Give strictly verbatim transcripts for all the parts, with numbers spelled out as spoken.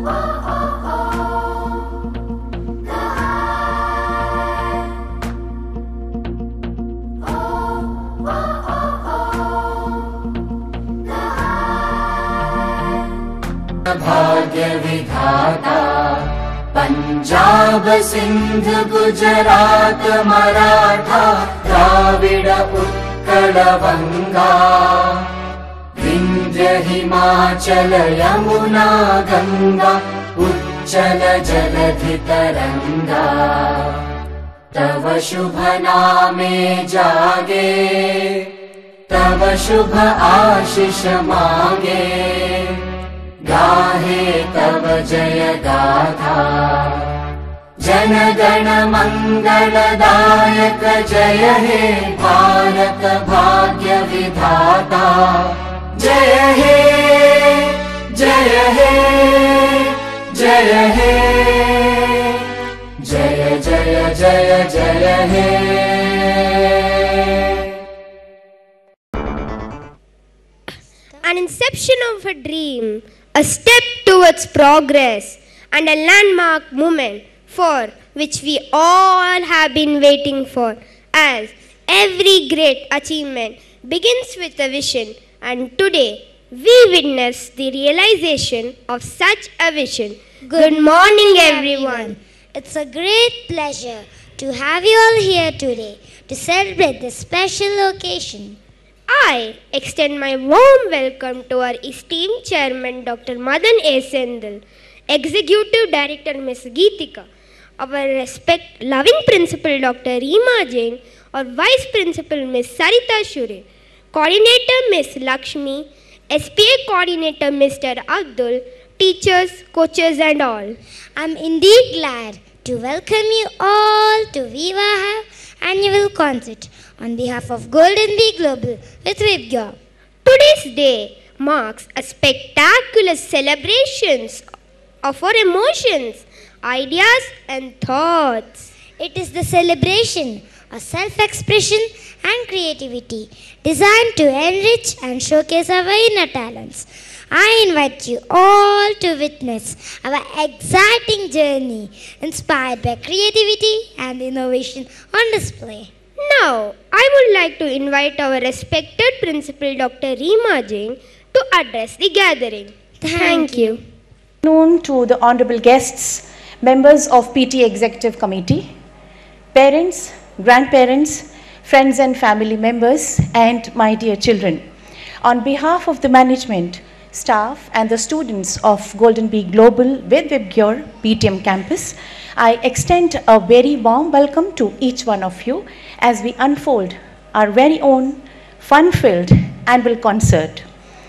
भाग्य विधाता पंजाब सिंध गुजरात मराठा द्राविड उत्कल वंगा विंध्य हिमाचल यमुना गंगा उच्चल जलधि तरंगा तव शुभ नामे जागे तव शुभ आशीष मांगे गाहे तव जय गाथा जन गण मंगलदायक जय हे भारत भाग्य विधाता जय हे जय हे जय हे जय जय जय जय हे। An inception of a dream, a step towards progress, and a landmark moment for which we all have been waiting for, as every great achievement begins with a vision, and today we witness the realization of such a vision. Good morning, everyone. It's a great pleasure to have you all here today to celebrate this special occasion. I extend my warm welcome to our esteemed chairman, Doctor Madan A. Sendil, Executive Director, Miss Geetika, our respect-loving Principal, Doctor Reema Jain, our Vice Principal, Miss Sarita Shure, Coordinator, Miss Lakshmi, S P A Coordinator, Mister Abdul, teachers, coaches and all. I'm indeed glad to welcome you all to Viva Annual Concert on behalf of Golden Bee Global with Vibgyor. Today's day marks a spectacular celebration of our emotions, ideas and thoughts. It is the celebration of self-expression and creativity designed to enrich and showcase our inner talents. I invite you all to witness our exciting journey inspired by creativity and innovation on display. Now, I would like to invite our respected Principal, Doctor Reema Jain, to address the gathering. Thank you. Good afternoon to the honorable guests, members of P T A Executive Committee, parents, grandparents, friends and family members, and my dear children. On behalf of the management, staff and the students of Golden Bee Global with Vibgyor P T M campus, I extend a very warm welcome to each one of you as we unfold our very own fun-filled annual concert.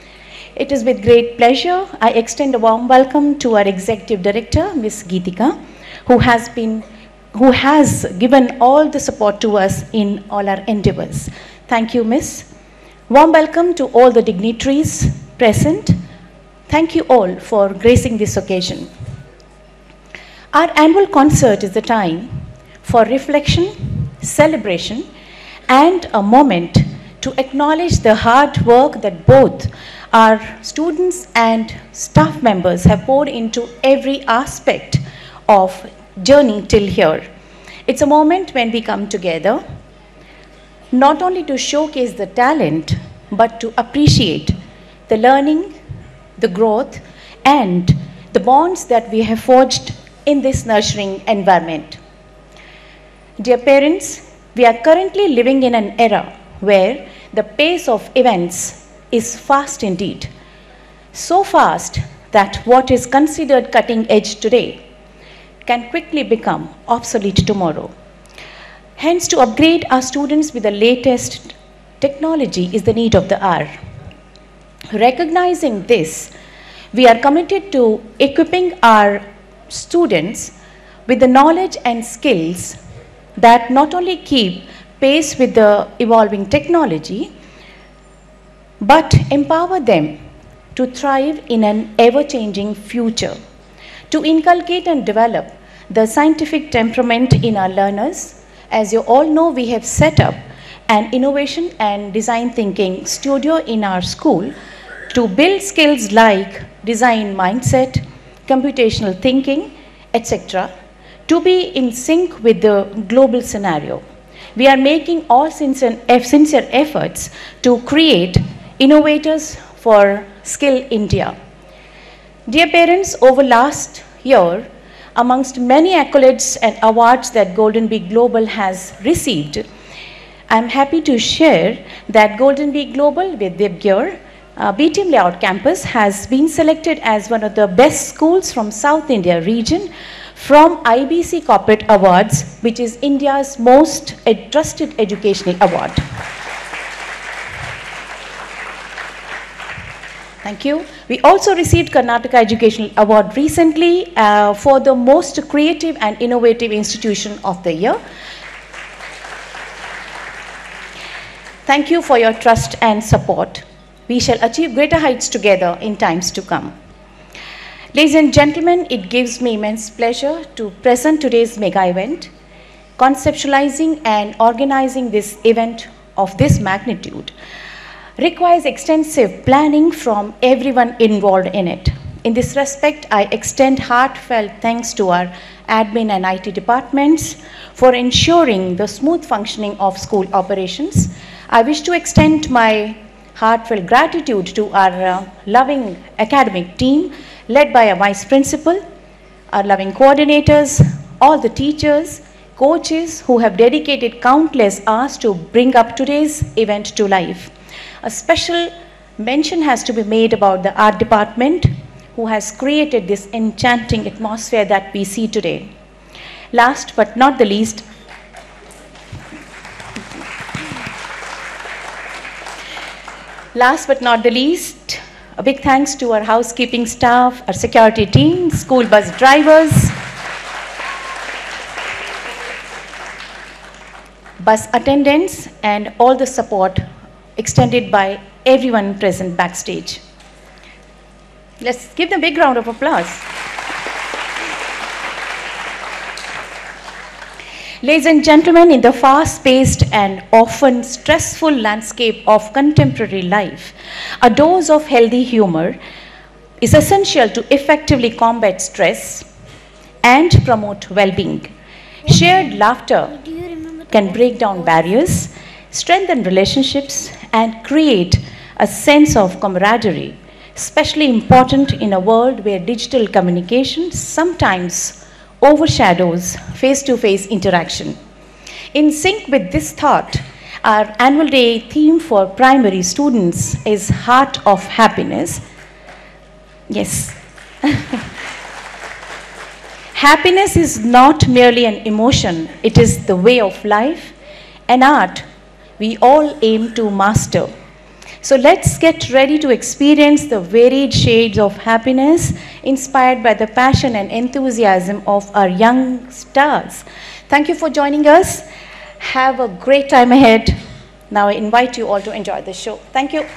It is with great pleasure I extend a warm welcome to our Executive Director, Miss Geetika, who has been, who has given all the support to us in all our endeavors. Thank you, Miss. Warm welcome to all the dignitaries present. Thank you all for gracing this occasion. Our annual concert is the time for reflection, celebration, and a moment to acknowledge the hard work that both our students and staff members have poured into every aspect of journey till here. It's a moment when we come together, not only to showcase the talent, but to appreciate the learning, the growth, and the bonds that we have forged in this nurturing environment. Dear parents, we are currently living in an era where the pace of events is fast indeed. So fast that what is considered cutting edge today can quickly become obsolete tomorrow. Hence, to upgrade our students with the latest technology is the need of the hour. Recognizing this, we are committed to equipping our students with the knowledge and skills that not only keep pace with the evolving technology, but empower them to thrive in an ever-changing future, to inculcate and develop the scientific temperament in our learners. As you all know, we have set up an innovation and design thinking studio in our school to build skills like design mindset, computational thinking, et cetera, to be in sync with the global scenario. We are making all sincere, sincere efforts to create innovators for Skill India. Dear parents, over last year, amongst many accolades and awards that Golden Bee Global has received, I'm happy to share that Golden Bee Global with Devgir, uh, B T M Layout Campus has been selected as one of the best schools from South India region from I B C Corporate Awards, which is India's most ed- trusted educational award. Thank you. We also received Karnataka Educational Award recently uh, for the most creative and innovative institution of the year. Thank you for your trust and support. We shall achieve greater heights together in times to come. Ladies and gentlemen, it gives me immense pleasure to present today's mega event. Conceptualizing and organizing this event of this magnitude requires extensive planning from everyone involved in it. In this respect, I extend heartfelt thanks to our admin and I T departments for ensuring the smooth functioning of school operations. I wish to extend my heartfelt gratitude to our uh, loving academic team led by a vice principal, our loving coordinators, all the teachers, coaches who have dedicated countless hours to bring up today's event to life. A special mention has to be made about the art department who has created this enchanting atmosphere that we see today. Last but not the least, last but not the least, a big thanks to our housekeeping staff, our security team, school bus drivers, bus attendants, and all the support extended by everyone present backstage. Let's give them a big round of applause. Ladies and gentlemen, in the fast-paced and often stressful landscape of contemporary life, a dose of healthy humor is essential to effectively combat stress and promote well-being. Shared laughter can break down barriers, strengthen relationships, and create a sense of camaraderie, especially important in a world where digital communication sometimes overshadows face-to-face interaction. In sync with this thought, our annual day theme for primary students is Heart of Happiness. Yes. Happiness is not merely an emotion, it is the way of life, an art we all aim to master. So let's get ready to experience the varied shades of happiness inspired by the passion and enthusiasm of our young stars. Thank you for joining us. Have a great time ahead. Now I invite you all to enjoy the show. Thank you.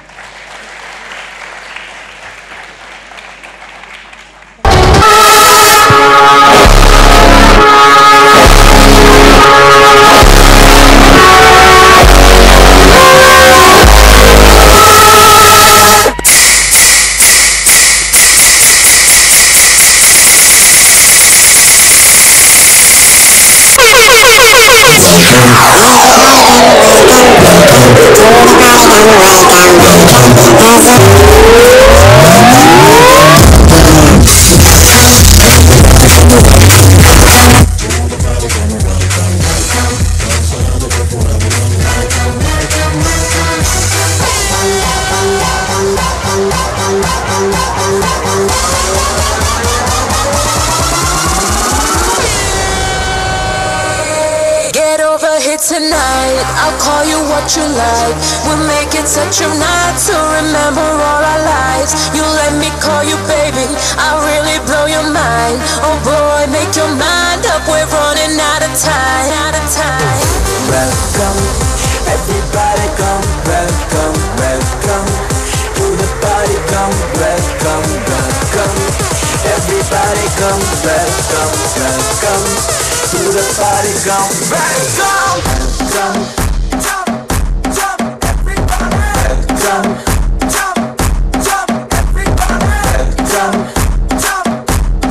Tonight, I'll call you what you like. We'll make it such a night to remember all our lives. You let me call you baby, I'll really blow your mind. Oh boy, make your mind up, we're running out of time, out of time. Welcome, everybody come, welcome, welcome to the party, come, welcome, welcome. Everybody come, welcome, welcome to the party, come, welcome, welcome. Jump, jump, everybody. Welcome, jump, jump, everybody. Welcome, jump,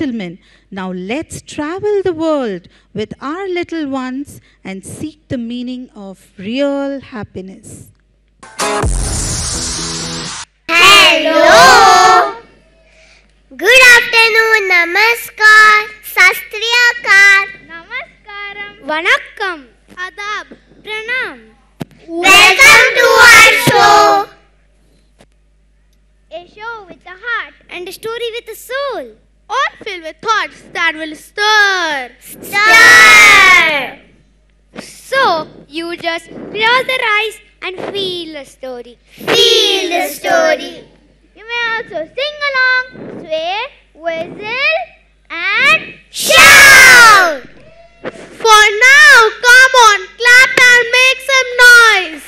gentlemen, now let's travel the world with our little ones and seek the meaning of real happiness. Hello. Good afternoon. Namaskar. Sastriyakar. Namaskaram. Vanakkam. Adab. Pranam. Welcome to our show. A show with a heart and a story with a soul. All filled with thoughts that will stir. Stir. So, you just close your eyes and feel the story. Feel the story. You may also sing along, sway, whistle, and shout. For now, come on, clap and make some noise.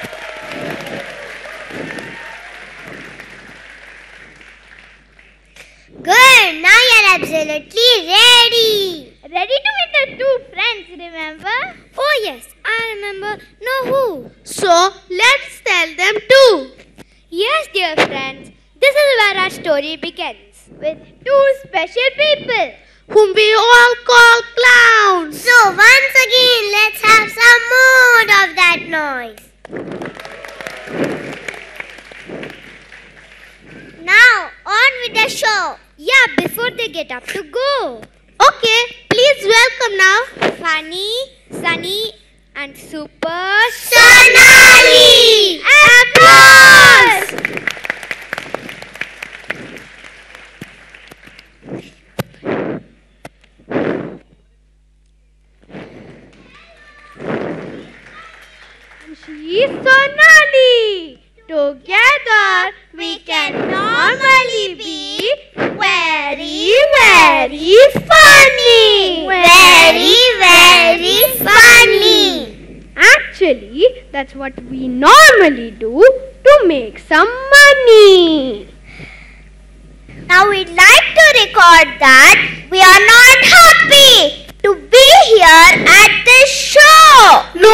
Good, now you're absolutely ready. Ready to meet the two friends, remember? Oh yes, I remember. No, who? So, let's tell them too. Yes, dear friends, this is where our story begins. With two special people whom we all call clowns. So once again, let's have some more of that noise. Now, on with the show. Yeah, before they get up to go. Okay, please welcome now Funny, Sunny and Super Sonali. Applause! She's Sonali. Together we can normally be very, very funny. Very, very funny. Actually, that's what we normally do to make some money. Now we'd like to record that we are not happy to be here at this show. No!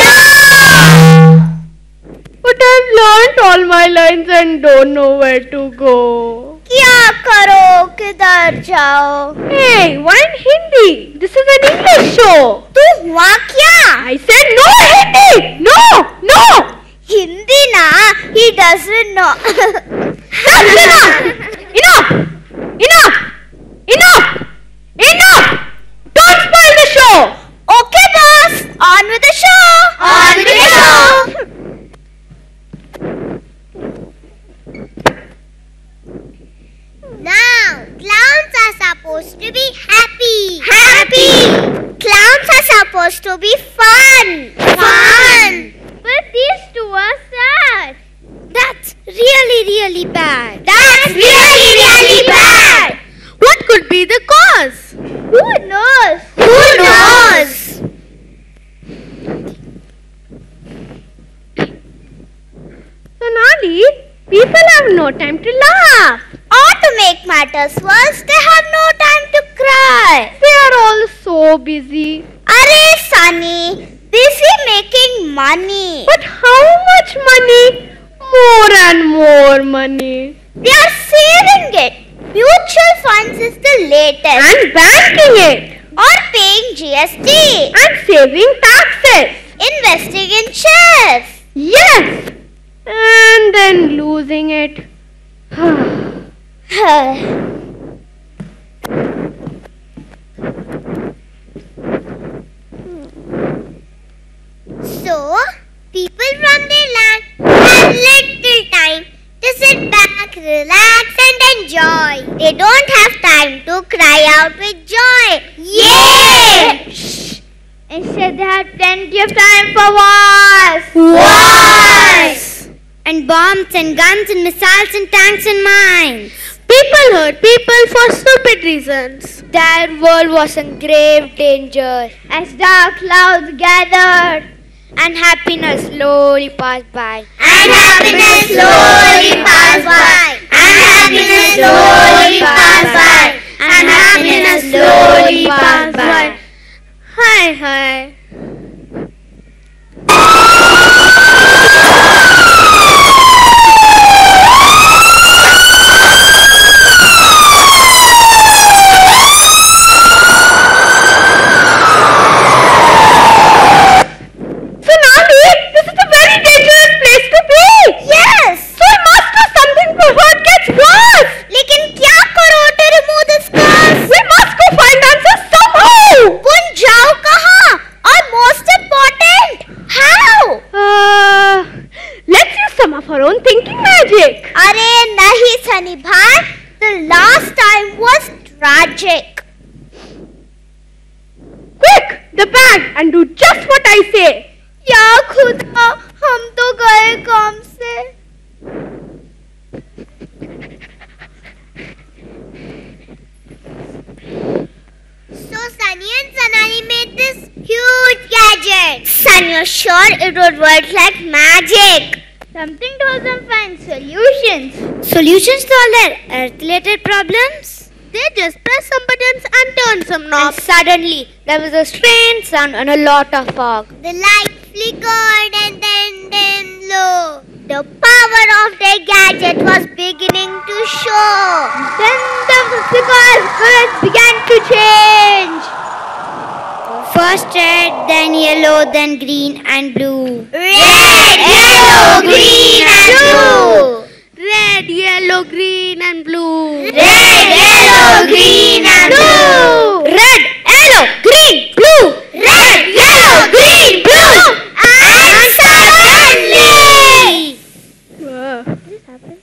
But I've learnt all my lines and don't know where to go. क्या करो किधर जाओ? Hey, why in Hindi? This is an English show. तू हुआ क्या? I said no Hindi. No, no. Hindi na? He doesn't know. That's enough. Enough. Enough. Enough. Enough. Don't spoil the show. Okay, boss. On with the show. On with the show. Now, clowns are supposed to be happy. Happy! Clowns are supposed to be fun. Fun! But these two are sad. That's really, really bad. That's really, really bad. What could be the cause? Who knows? Who knows? Sonali, people have no time to laugh. Or to make matters worse, they have no time to cry. They are all so busy. Arey, Sunny, busy making money. But how much money? More and more money. They are saving it. Mutual funds is the latest. And banking it. Or paying G S T. And saving taxes. Investing in shares. Yes. And then losing it. So, people from their land have little time to sit back, relax and enjoy. They don't have time to cry out with joy. Yay! Shh. Instead, they have plenty of time for wars. Wars! And bombs and guns and missiles and tanks and mines. People hurt people for stupid reasons. Their world was in grave danger as dark clouds gathered and happiness slowly passed by. And happiness slowly passed by. And happiness slowly passed by. And happiness slowly passed by. Hi, hi. just what I say. या खुदा, हम तो गए काम से. So Sunny and Sonali made this huge gadget. Sun was sure it would work like magic. Something told them find solutions. Solutions to all their earth-related problems? They just pressed some buttons and turned some knobs. And suddenly, there was a strange sound and a lot of fog. The light flickered and then dimmed low. The power of their gadget was beginning to show. Then the physical colors began to change. First red, then yellow, then green and blue. Red, yellow, green and blue. Red, yellow, green and blue. Red, yellow, green and blue. Red, yellow, green, blue. Red, yellow, green, blue. And suddenly. Wow. This happened.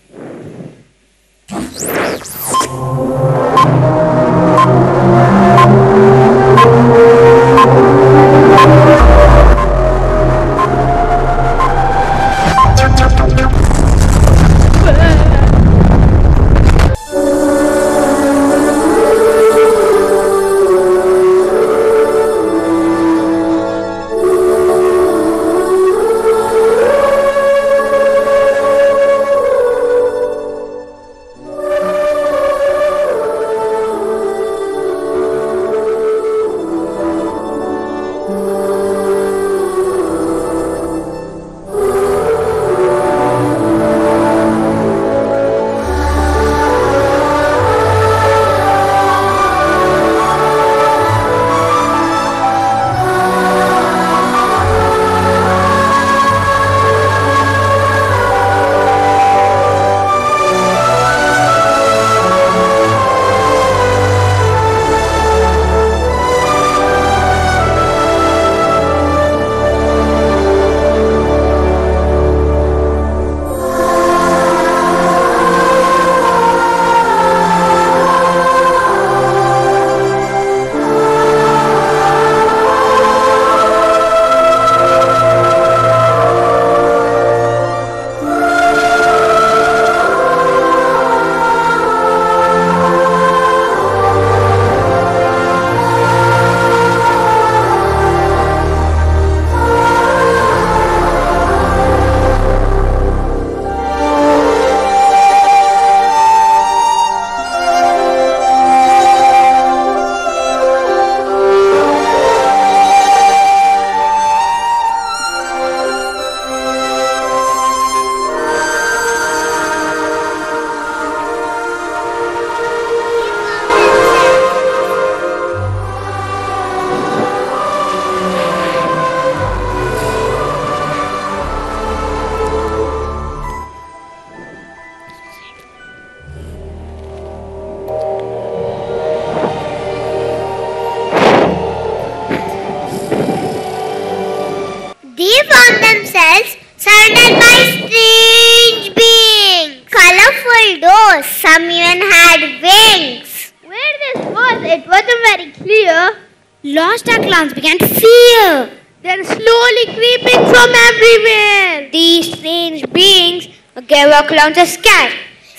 surrounded by strange beings. Colorful doors, some even had wings. Where this was, it wasn't very clear. Lost our clowns began to fear. They're slowly creeping from everywhere. These strange beings gave our clowns a scare.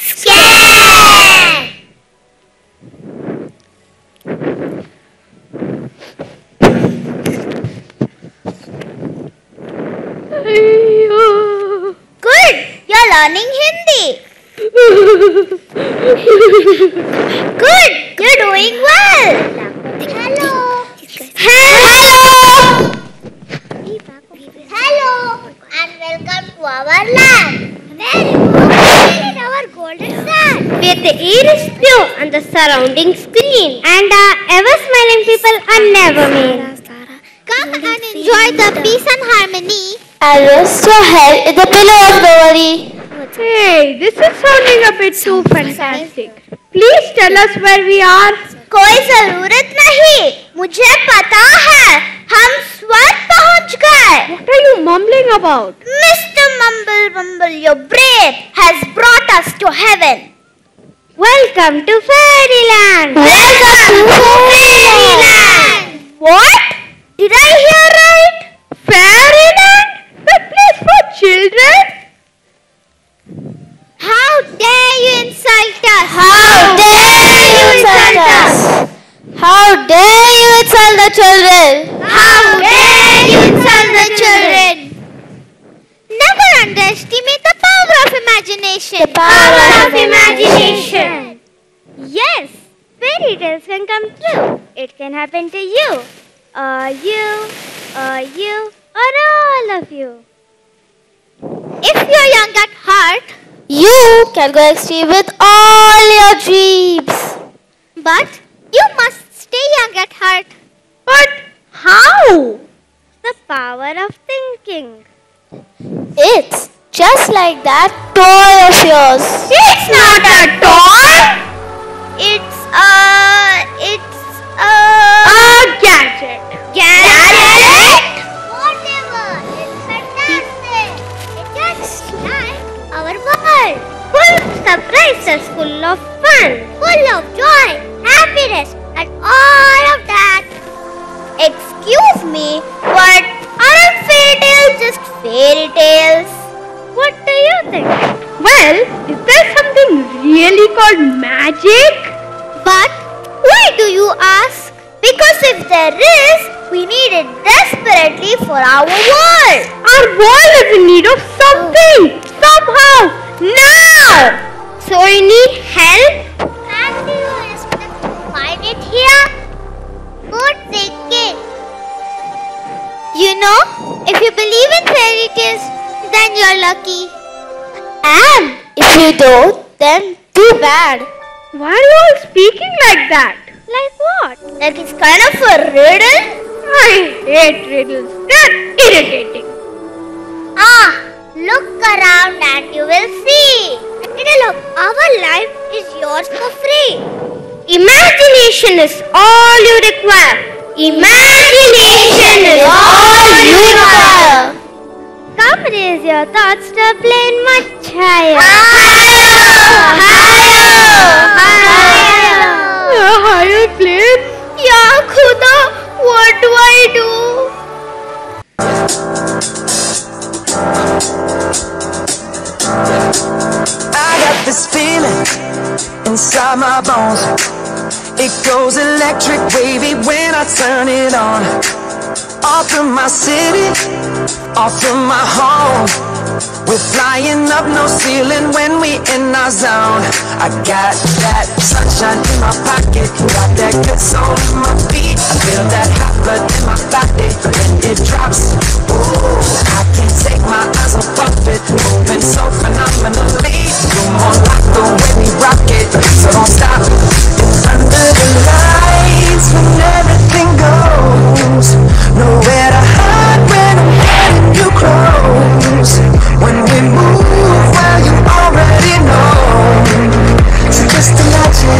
Scare! Good, you're learning Hindi. Good, you're doing well. Hello. Hello. Hello, and welcome to our land. Very good. In our golden sand, Where the air is pure and the surroundings green. and our ever-smiling people are never mean. Come and enjoy the peace and harmony. And rest your head in the pillow of glory. Hey, this is sounding a bit too fantastic. Please tell us where we are. कोई जरूरत नहीं, मुझे पता है, हम स्वर्ग पहुंच गए. What are you mumbling about? Mister Mumble Bumble, your brave has brought us to heaven. Welcome to Fairyland. Welcome to Fairyland. What? Did I hear right? Fairyland? The place for children? How dare you insult us? How dare you insult us? How dare you insult the children? How dare you insult the children? Never underestimate the power of imagination. The power of imagination. Yes, fairy tales can come true. It can happen to you, or you, or you, or all of you. If you're young at heart, you can go extreme with all your dreams. But you must stay young at heart. But how? The power of thinking. It's just like that toy of yours. It's not a toy. It's a... It's a... A gadget. Gadget? Whatever. It's fantastic. It just like our world. Full of surprises, full of fun, full of joy, happiness, and all of that. Excuse me, but aren't fairy tales just fairy tales? What do you think? Well, is there something really called magic? But why do you ask? Because if there is, we need it desperately for our world. Our world is in need of something, somehow, now. So we need help. And do you expect to find it here? Good thinking. You know, if you believe in fairy tales, then you're lucky. And if you don't, then too bad. Why are you all speaking like that? Like what? Like it's kind of a riddle? I hate riddles. They're irritating. Ah, look around and you will see. The riddle of our life is yours for free. Imagination is all you require. Imagination is all you require. Come raise your thoughts to a plane much higher. Higher! Higher! A higher plane? Ya Khuda, what do I do? I got this feeling inside my bones. It goes electric wavy when I turn it on. Off from my city, off from my home. We're flying up, no ceiling when we in our zone. I got that sunshine in my pocket, got that good soul in my feet. I feel that hot blood in my body when it drops. Ooh, I can't take my eyes off of it, moving so phenomenally. You're more like the way we rock it, so don't stop. Under the lights when everything goes, nowhere to hide when I'm getting you close. When we move, well you already know. So just imagine.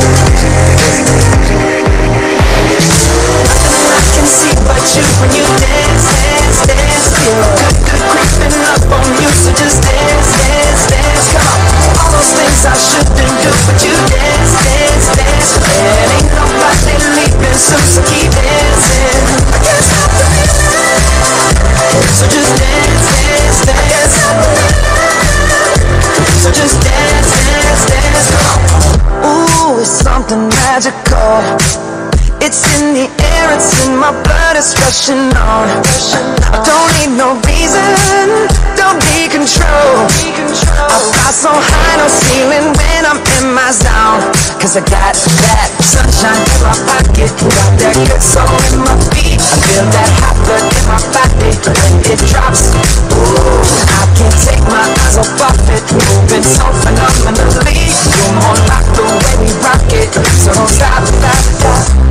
Nothing I can see but you when you dance, dance, dance. Feel good, good creeping up on you, so just dance, dance, dance. Come on, all those things I shouldn't do, but you dance, dance, dance. There ain't nobody leaving soon, so keep dancing. I can't stop the feeling, so just dance, dance, dance. So just dance, dance, dance. Ooh, it's something magical. It's in the air, it's in my blood, it's rushing on. I don't need no reason, don't be control. I fly so high, no ceiling when I'm in my zone. Cause I got that sunshine in my pocket, got that good soul in my feet. I feel that hot blood in my body when it drops. Ooh, I can't take my eyes off of it, moving so phenomenally. You're more like the way we rock it, so don't stop, stop, stop.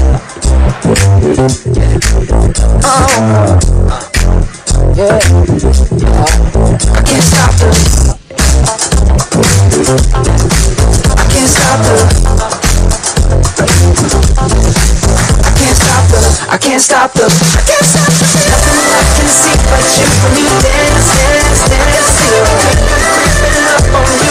Oh, yeah, I can't stop this. I can't stop the. I can't stop the. I can't stop the. I can't stop the. Nothing I can see but you when you dance, dance, dance. Feel good creeping up on you.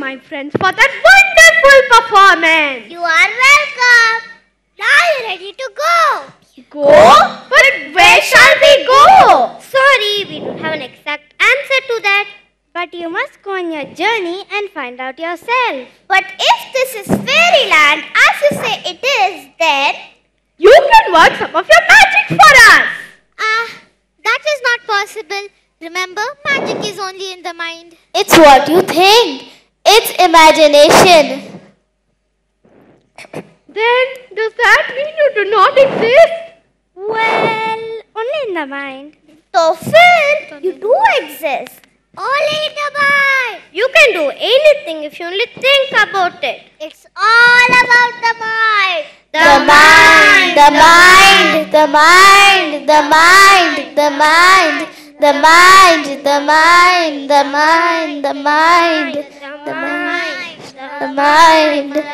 my friends, for that wonderful performance. You are welcome. Now you're ready to go. Go? But where shall we go? Sorry, we don't have an exact answer to that. But you must go on your journey and find out yourself. But if this is fairyland, as you say it is, then You can work some of your magic for us. Ah, that is not possible. Remember, magic is only in the mind. It's what you think. It's imagination. Then, does that mean you do not exist? Well, only in the mind. So, Phil, you do exist. Only in the mind. You can do anything if you only think about it. It's all about the mind. The mind, the mind, the mind, the mind, the mind, the mind, the mind, the mind, the mind, the mind, the mind, The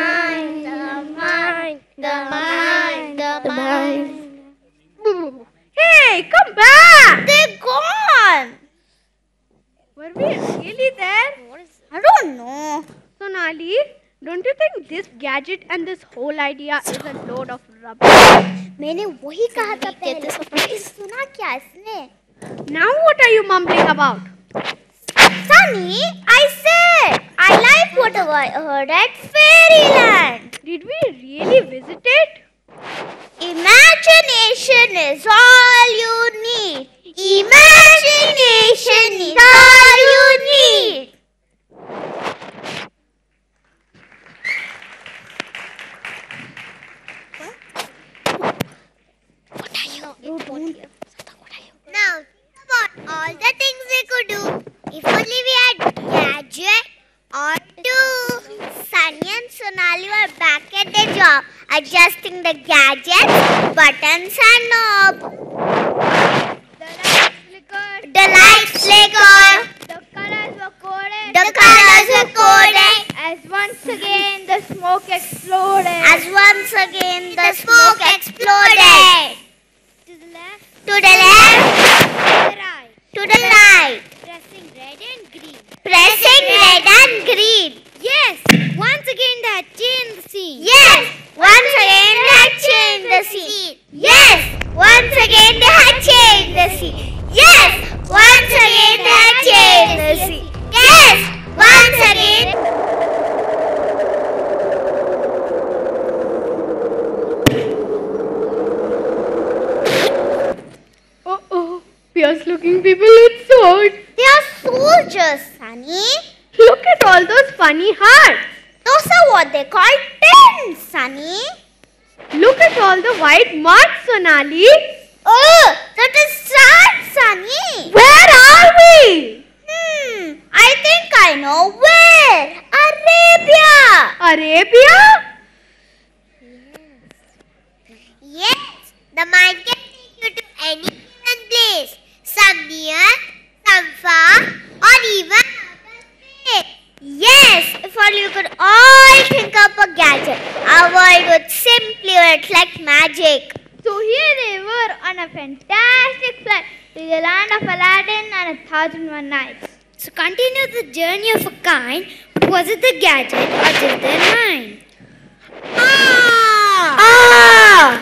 mind, the mind, the mind. Hey, come back! They're gone. Were we really there? I don't know. Sonali, don't you think this gadget and this whole idea is a load of rubbish? मैंने वही कहा था पहले सुना क्या इसने? Now what are you mumbling about? Sunny, I said I like whatever I heard at Fairyland. Did we really visit it? Imagination is all you need. Imagination is all you need. What are you? No, don't. Now, about all the things we could do if only we had gadget or two. Sunny and Sonali were back at their job, adjusting the gadgets, buttons and knob. The lights flickered. The colors were coded. The colors were coded. As once again the smoke exploded. As once again the smoke exploded. To the left, To the left, to the right, to the right. pressing red and green. Pressing red and green. Yes, once again they had changed the scene. Yes, once again they had changed the scene. Yes, once again they had changed the scene. Yes, once again they had changed the scene. Yes, once again. Uh-oh, fierce looking people with swords. They are soldiers, Sunny. Look at all those funny hearts. Those are what they call pins, Sunny. Look at all the white marks, Sonali. Oh, that is sad, Sunny. Where are we? Hmm, I think I know where. Arabia. Arabia? Yes, the mind can take you to any given place. Some near, some far, or even out of space. Yes, if only you could all think up a gadget, our world would simply work like magic. So here they were on a fantastic flight to the land of Aladdin and a thousand and one nights. To continue the journey of a kind, but was it the gadget or just their mind? Ah! Ah!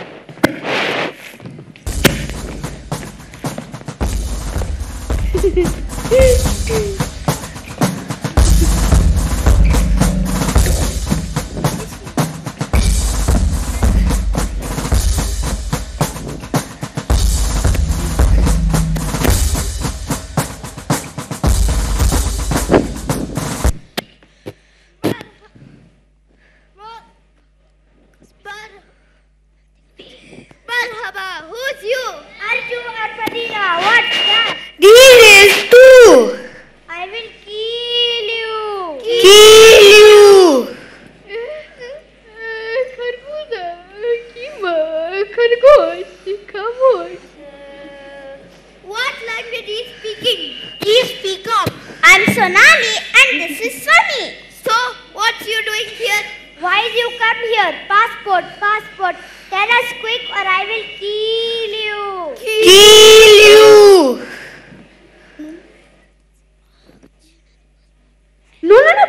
Marhaba, who's you? Arju or Fadila, what's that? This is two. I will kill you. Kill you. खरबूजा, कीमा, खरगोश, खामोश. What language is speaking? Please speak up. I'm Sonali and this is Sunny. So, what's you doing here? Why did you come here? Passport, passport. Tell us quick or I will kill you. Kill you. No, no, no.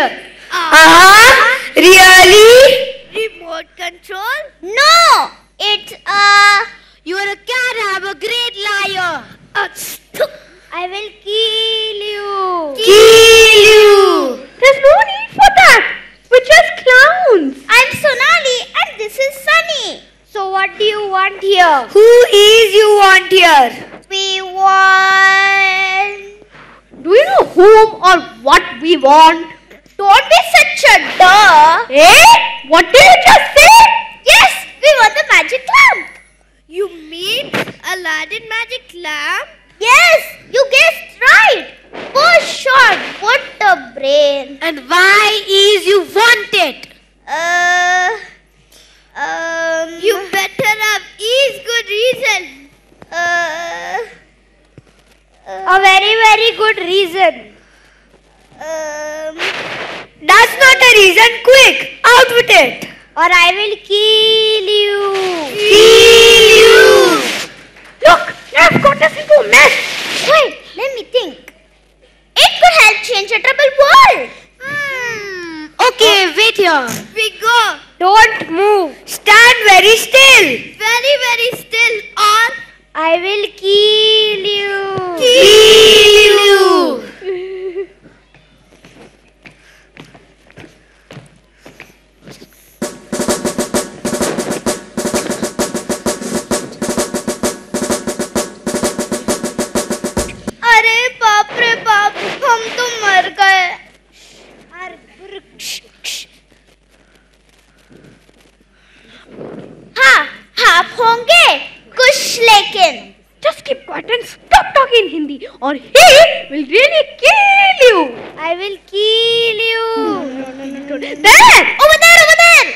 here. Uh-huh. Really? Remote control? No. It's a... You're a cat, I'm a great liar. Uh, I will kill you. Kill you. There's no need for that. We're just clowns. I'm Sonali and this is Sunny. So what do you want here? Who is you want here? We want... Do you know whom or what we want? Don't be such a duh. Eh? What did you just say? Yes, we want the magic lamp. You mean Aladdin magic lamp? Yes, you guessed right. For sure, what a brain. And why is you want it? Uh, um... You better have is good reason. Uh, A very very good reason. um... That's not a reason. Quick, out with it. Or I will kill you. Kill you. Look, I've got us into a mess. Wait, let me think. It could help change a troubled world. Hmm. Okay, wait here. We go. Don't move. Stand very still. Very, very still or I will kill you. Kill you. अरे बाप रे बाप, हम तो मर गए. हाँ, आप होंगे कुछ लेकिन. Just keep quiet and stop talking Hindi, or he will really kill you. I will kill you. There, Over there, over there.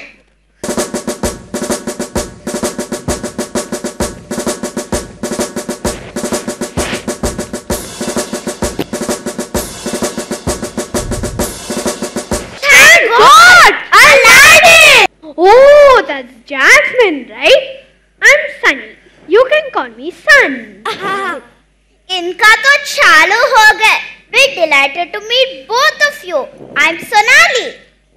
thank God, Aladdin. Oh, that's Jasmine, right? I'm Sunny. You can call me Sun. इनका तो चालू हो गए. We're delighted to meet both of you. I'm Sonali.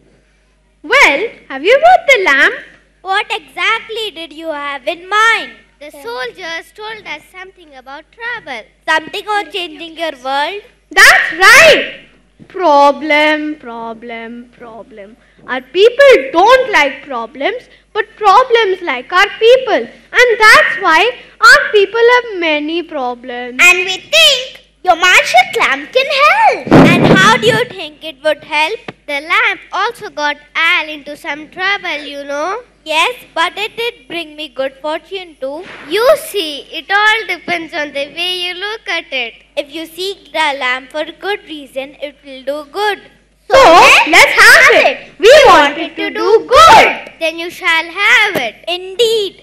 Well, have you brought the lamp? What exactly did you have in mind? The soldiers told us something about trouble. Something on changing your world? That's right. Problem, problem, problem. Our people don't like problems, but problems like our people. And that's why our people have many problems. And we think your magic lamp can help. And how do you think it would help? The lamp also got Al into some trouble, you know. Yes, but it did bring me good fortune too. You see, it all depends on the way you look at it. If you seek the lamp for good reason, it will do good. So, let's have it. We want it to do good. Then you shall have it. Indeed.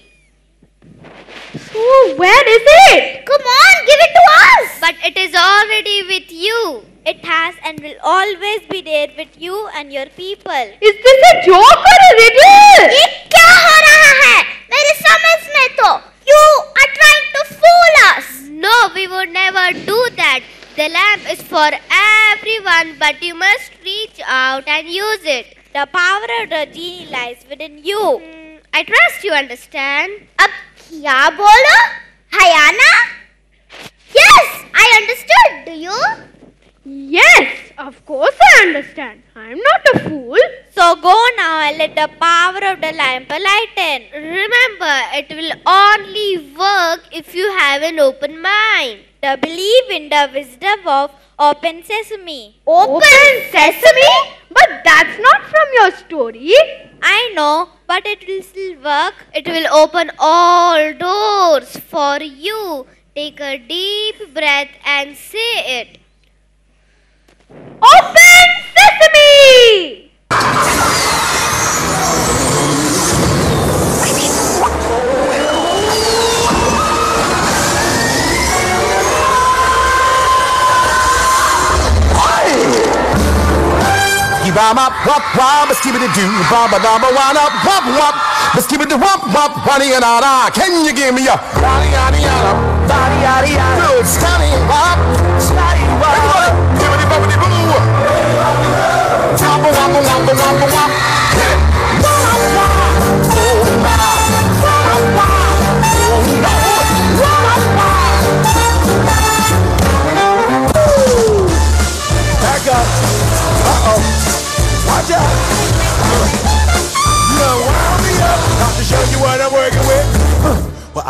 So, where is it? Come on, give it to us. But it is already with you. It has and will always be there with you and your people. Is this a joke or a riddle? ये क्या हो रहा है? मेरे समझ में तो you are trying to fool us. No, we would never do that. The lamp is for everyone, but you must reach out and use it. The power of the genie lies within you. Hmm, I trust you understand. अब क्या बोलो? Hayana? Yes, I understood. Do you? Yes, of course I understand. I am not a fool. So go now and let the power of the lamp lighten. Remember, it will only work if you have an open mind. The believe in the wisdom of open sesame. Open sesame? But that's not from your story. I know, but it will still work. It will open all doors for you. Take a deep breath and say it. Open sesame! Bama wop wop, skibby the doo, baba baba wana wop wop, skibby the wop wop, wani yana. Can you give me a yada yada yada, yada yada yada, good stunning wop, sliding wop, give me the bubble boo, top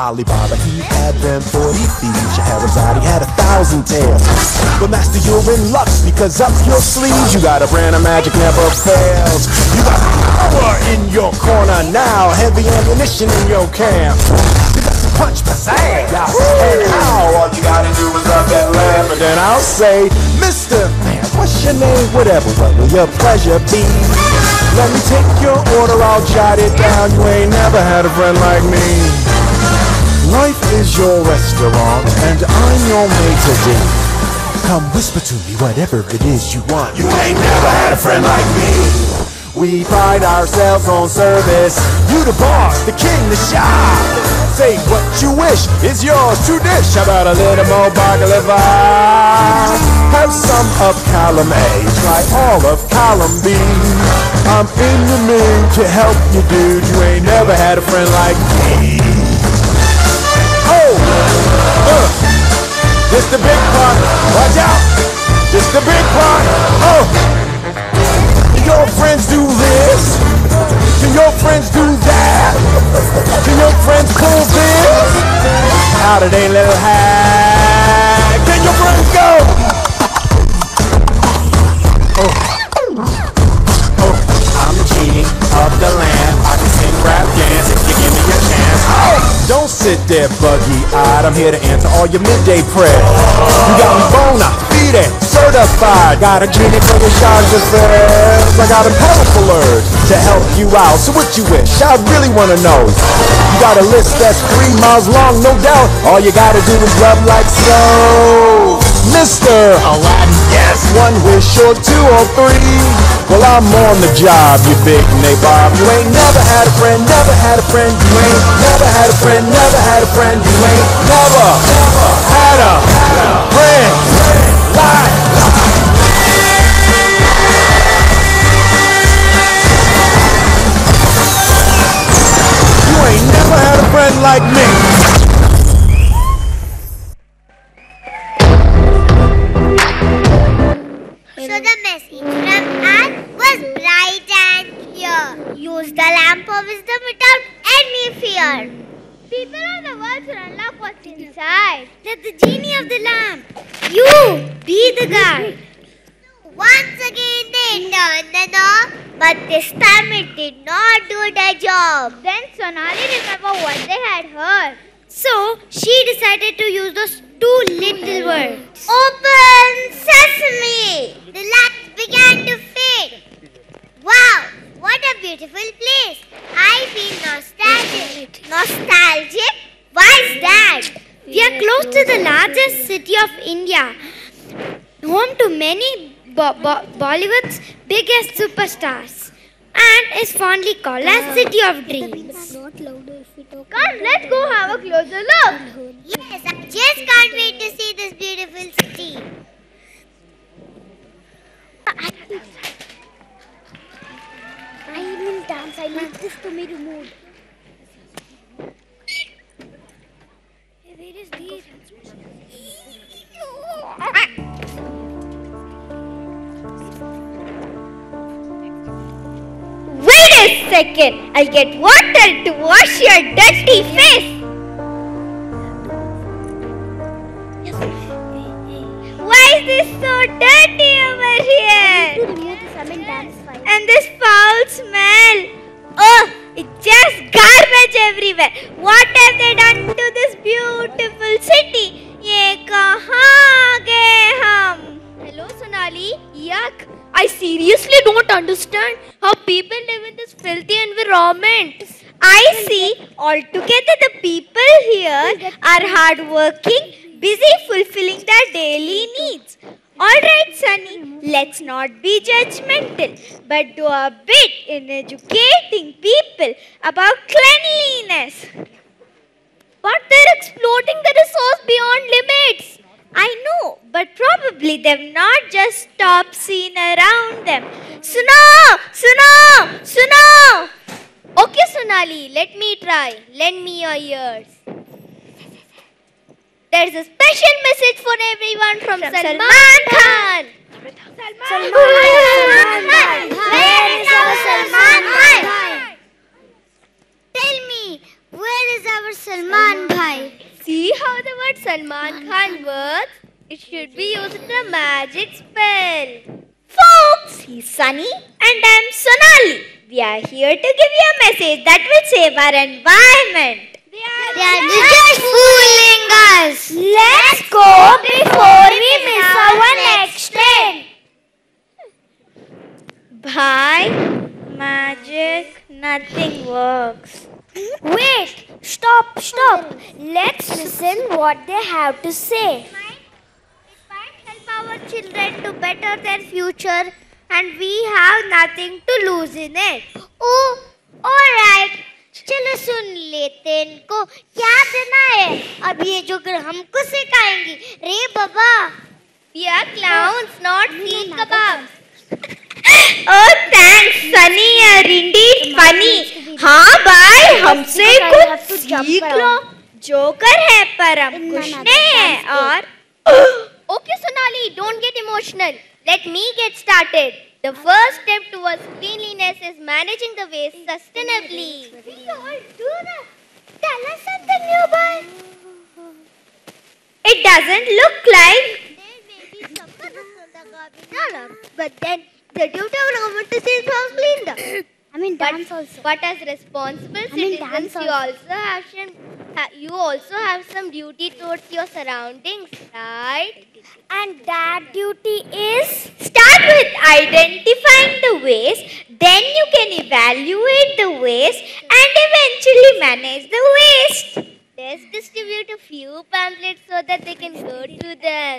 Ali Baba, he had them forty thieves. Scheherazade had a thousand tales. But master, you're in luck, because up your sleeves you got a brand of magic never fails. You got power in your corner now, heavy ammunition in your camp. You got to punch pizzazz, and how all you gotta do is rub that lamp. And then I'll say, Mister Man, what's your name? Whatever, what will your pleasure be? Let me take your order, I'll jot it down. You ain't never had a friend like me. Life is your restaurant, and I'm your maitre d'. Come whisper to me whatever it is you want. You ain't never had a friend like me. We pride ourselves on service. You the boss, the king, the shop. Say what you wish is yours to dish. How about a little more baklava? Have some of column A, try all of column B. I'm in the mood to help you, dude. You ain't never had a friend like me. Oh, uh, this the big part. Watch out, this the big part. Oh, can your friends do this? Can your friends do that? Can your friends pull this? Out of their little hat. Can your friends go? Oh, oh, I'm the genie of the lamp. I can sing, rap, dance if you give me a chance. Oh, don't sit there buggy-eyed. I'm here to answer all your midday prayers. You got me bona fide, certified. Got a genie for your charge affairs. I got a powerful urge to help you out. So what you wish? I really wanna know. You got a list that's three miles long, no doubt. All you gotta do is rub like so. Mister Aladdin, yes, one wish or two or three. Well, I'm on the job, you big nabob. You ain't never had a friend, never had a friend. You ain't never had a friend, never had a friend. You ain't never, never had a friend like you ain't never had a friend like me. So the message from us was bright and clear. Use the lamp of wisdom without any fear. People of the world should unlock what's inside. Let the genie of the lamp, you, be the guide. Once again they turned the knob, but this time it did not do their job. Then Sonali remembered what they had heard. So she decided to use those two little words. Open sesame! The lights began to fade. Wow, what a beautiful place. I feel nostalgic. Nostalgic? Why is that? We are close to the largest city of India, home to many Bo Bo Bollywood's biggest superstars, and is fondly called as City of Dreams. Come, let's go have a closer look. Yes, I just can't wait to see this beautiful city. I will dance. I like this to me removed. Where is this? Wait a second. I'll get water to wash your dirty face. Why is this so dirty over here? And this foul smell. Oh, it's just garbage everywhere. What have they done to this beautiful city? Ye kahan gaye hum? Hello, Sonali. Yuck. I seriously don't understand how people live in this filthy environment. I see. Altogether, the people here are hardworking, busy fulfilling their daily needs. Alright, Sunny, let's not be judgmental, but do a bit in educating people about cleanliness. But they're exploiting the resource beyond limits. I know, but probably they've not just stopped seeing around them. Suno! Suno! Suno! Okay, Sonali, let me try. Lend me your ears. There's a special message for everyone from, from Salman, Salman Khan. Salman, Salman Khan. Where is our Salman Khan? Tell me, where is our Salman Bhai. See how the word Salman Khan works? It should be used in a magic spell. Folks, he's Sunny and I'm Sonali. We are here to give you a message that will save our environment. They are, they are just fooling us. Let's go before we miss our next train. Bhai, magic, nothing works. Wait, stop, stop. Let's listen what they have to say. It might help our children to better their future and we have nothing to lose in it. Oh, alright. चलो सुन लेते हैं इनको क्या देना है अब ये जो कर हमको सिखाएंगी रे बाबा We are clowns, not seed kebabs. Oh, thanks, Sunny. You're indeed funny. हाँ भाई, हमसे कुछ सीख लो. जोकर है पर हम कुछ नहीं है और. Okay, Sonali, don't get emotional. Let me get started. The first step towards cleanliness is managing the waste sustainably. We all do that. Tell us something new, boy. It doesn't look like. But then the duty of government is to clean them. I mean dance but, also. But as responsible I mean, citizens, dance you also have some, ha, you also have some duty towards your surroundings, right? And that duty is Start with identifying the waste, then you can evaluate the waste and eventually manage the waste. Let's distribute a few pamphlets so that they can go to them.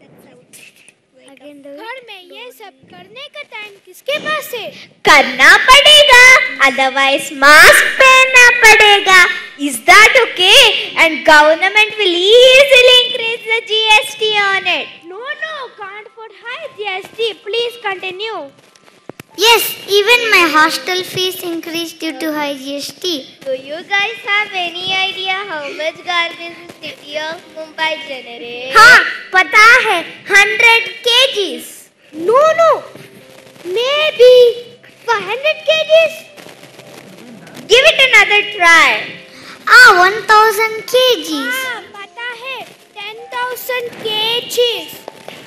घर में ये सब करने का time किसके पास है? करना पड़ेगा, otherwise mask पहनना पड़ेगा. Is that okay? And government will easily increase the G S T on it. No, no, can't afford high G S T. Please continue. Yes, even my hostel fees increased due to high G S T. Do you guys have any idea how much garbage the city of Mumbai generates? हाँ, पता है, hundred kgs. No, no, maybe five hundred kgs. Give it another try. Ah, one thousand kgs. हाँ, पता है, ten thousand kgs.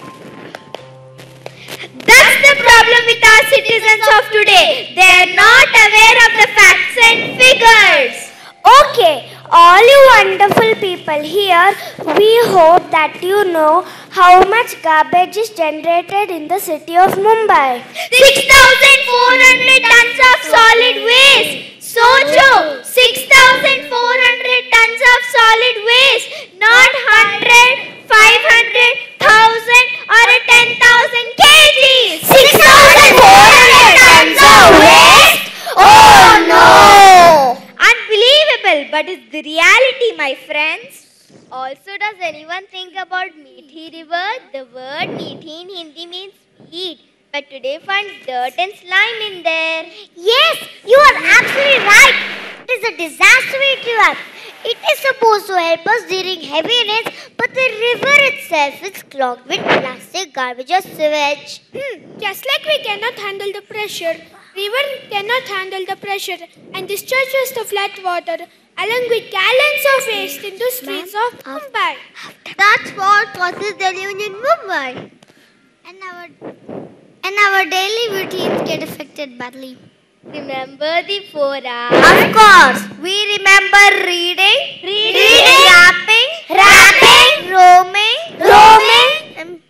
That's the problem with our citizens of today. They are not aware of the facts and figures. Okay, all you wonderful people here, we hope that you know how much garbage is generated in the city of Mumbai. six thousand four hundred tons of solid waste. So true. six thousand four hundred tons of solid waste. Not one hundred, five hundred, one thousand or ten thousand kgs. six thousand four hundred tons of waste? Oh no! Unbelievable, but it's the reality, my friends. Also, does anyone think about Meethi River? The word Meethi in Hindi means sweet, but today finds dirt and slime in there. Yes, you are absolutely right. It is a disastrous river. It is supposed to help us during heavy rains, but the river itself is clogged with plastic, garbage or sewage. Hmm. Just like we cannot handle the pressure, river cannot handle the pressure and discharges the flat water along with gallons of waste into streets of Mumbai. That's what causes deluge in Mumbai. And our, and our daily routines get affected badly. Remember the four hours? Of course, we remember reading, reading, Reading. rapping, Rapping. roaming, Roaming. Um,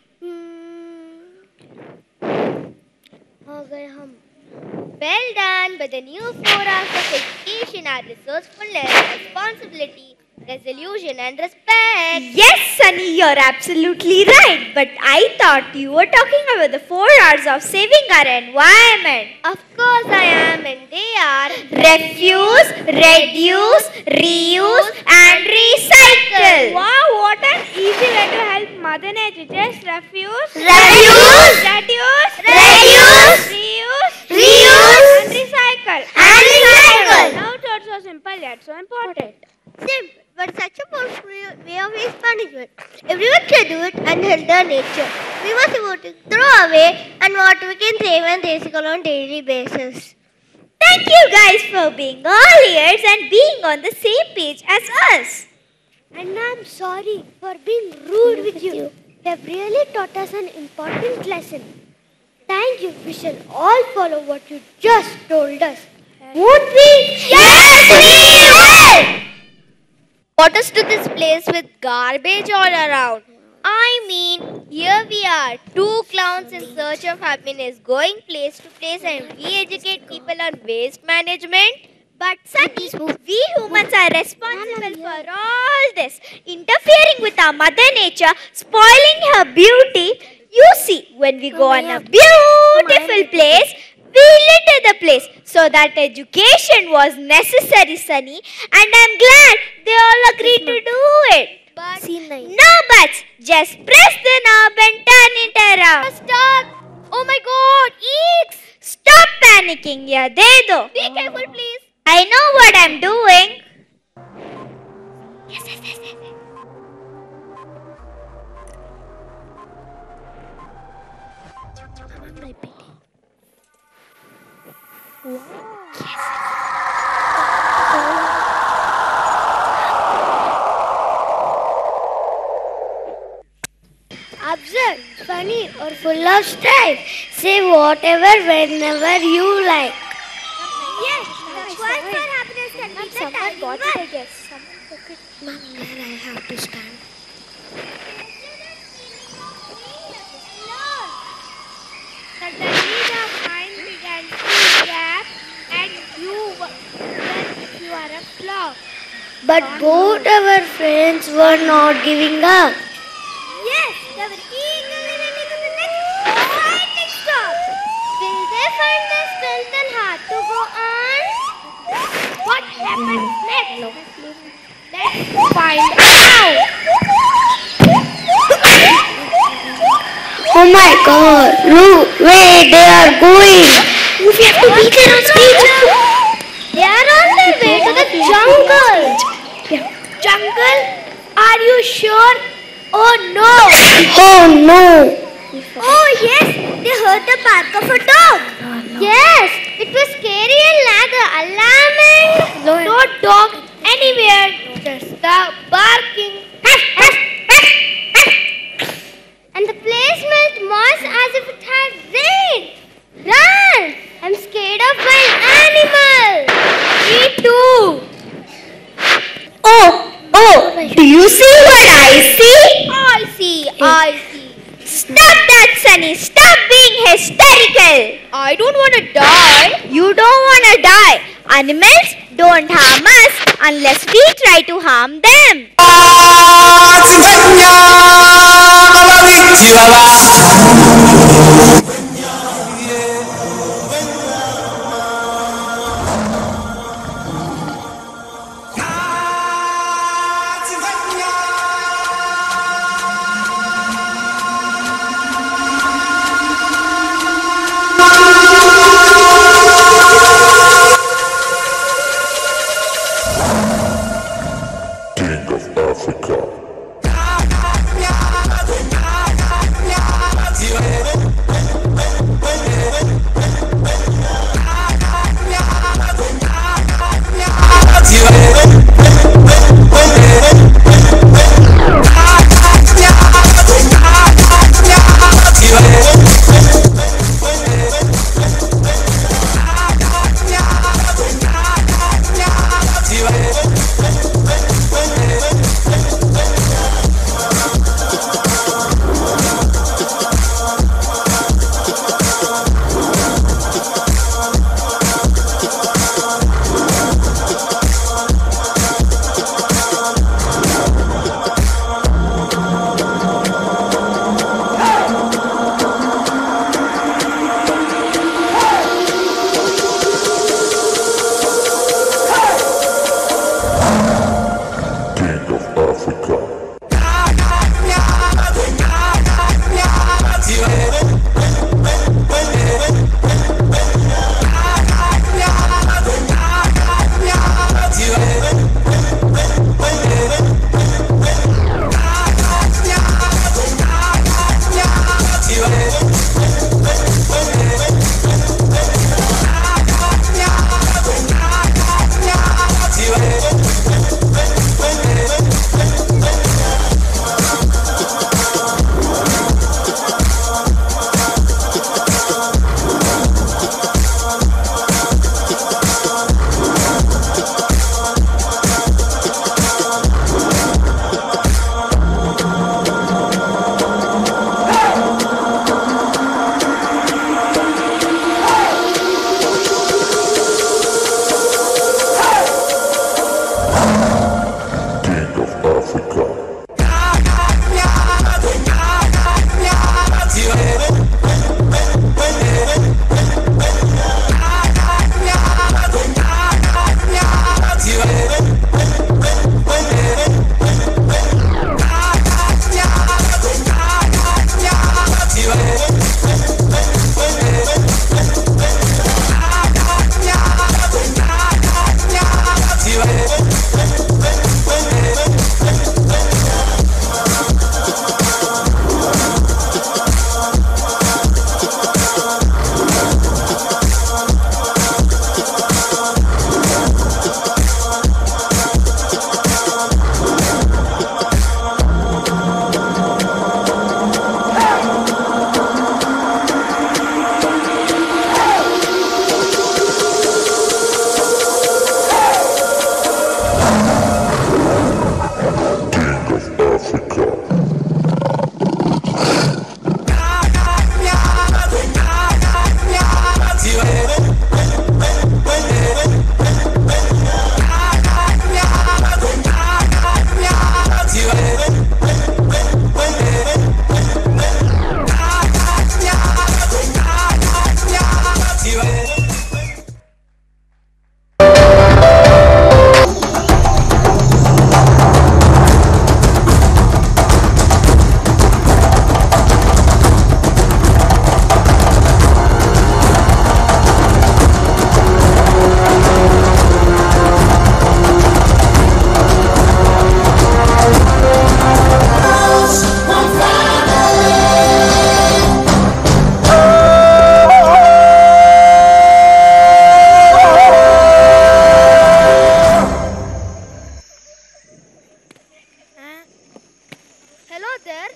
हो गए हम. well done, but the new four hours of education are resourcefulness, responsibility, resolution and respect. Yes, Sunny, you're absolutely right. But I thought you were talking about the four hours of saving our environment. Of course I am, and they are Refuse, reduce, reuse and recycle. Wow, what an easy way to help Mother Nature. Just refuse, Reduce. reduce, Reduce. reuse, Reuse. and recycle. And recycle. Now it was so simple yet so important. simple, but such a powerful way of waste management. Everyone can do it and help the nature. We must avoid to throw away and what we can save and recycle on daily basis. Thank you guys for being all ears and being on the same page as us. And I'm sorry for being rude with you. You have really taught us an important lesson. Thank you. We shall all follow what you just told us. Won't we? Yes, we will! Brought us to this place with garbage all around. I mean, here we are, two clowns in search of happiness, going place to place, and we educate people on waste management. But Sunny, we humans are responsible for all this, interfering with our mother nature, spoiling her beauty. You see, when we go on a beautiful place, we litter the place. So that education was necessary, Sunny, and I'm glad they all agreed to do it. But no buts, just press the knob and turn it around. Stop! Oh my God, eeks! Stop panicking, yeah, de do. Be careful, please. I know what I'm doing. Yes, yes, yes, yes. Absurd, funny, or full of strife. Say whatever, whenever you like. Yes, that's why for happiness can be the time. Got it, I guess. Mom, where I have to stand? Suddenly the mind began to gap, and you were, you are a flop. But both our friends were not giving up. Yes, they were eagerly waiting for the next exciting stop. Will they find this felt and hard to go on? What happens next? Let's find out. Oh my God! Look where they are going. We have to be there on speed. They are on their way to the jungle. Jungle? Are you sure? Oh no! Oh no! Oh yes, they heard the bark of a dog. Yes, it was scary and rather alarming. No, no dog anywhere, just the barking. And the place smelled moist as if it had rained. Run! I'm scared of wild animals. Me too. Oh, oh, do you see what I see? I see, I see. Stop that, Sunny. Stop being hysterical. I don't want to die. You don't want to die. Animals don't harm us unless we try to harm them. King of Africa.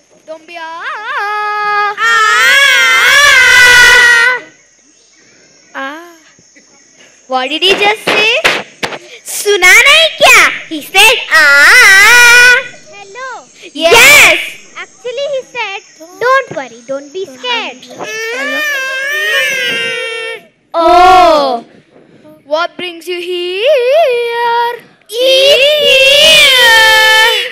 Don't be ah. Ah. What did he just say? Suna nahi kya? He said ah. Hello. Yes. Actually, he said, don't worry, don't be scared. Oh. What brings you here? Here.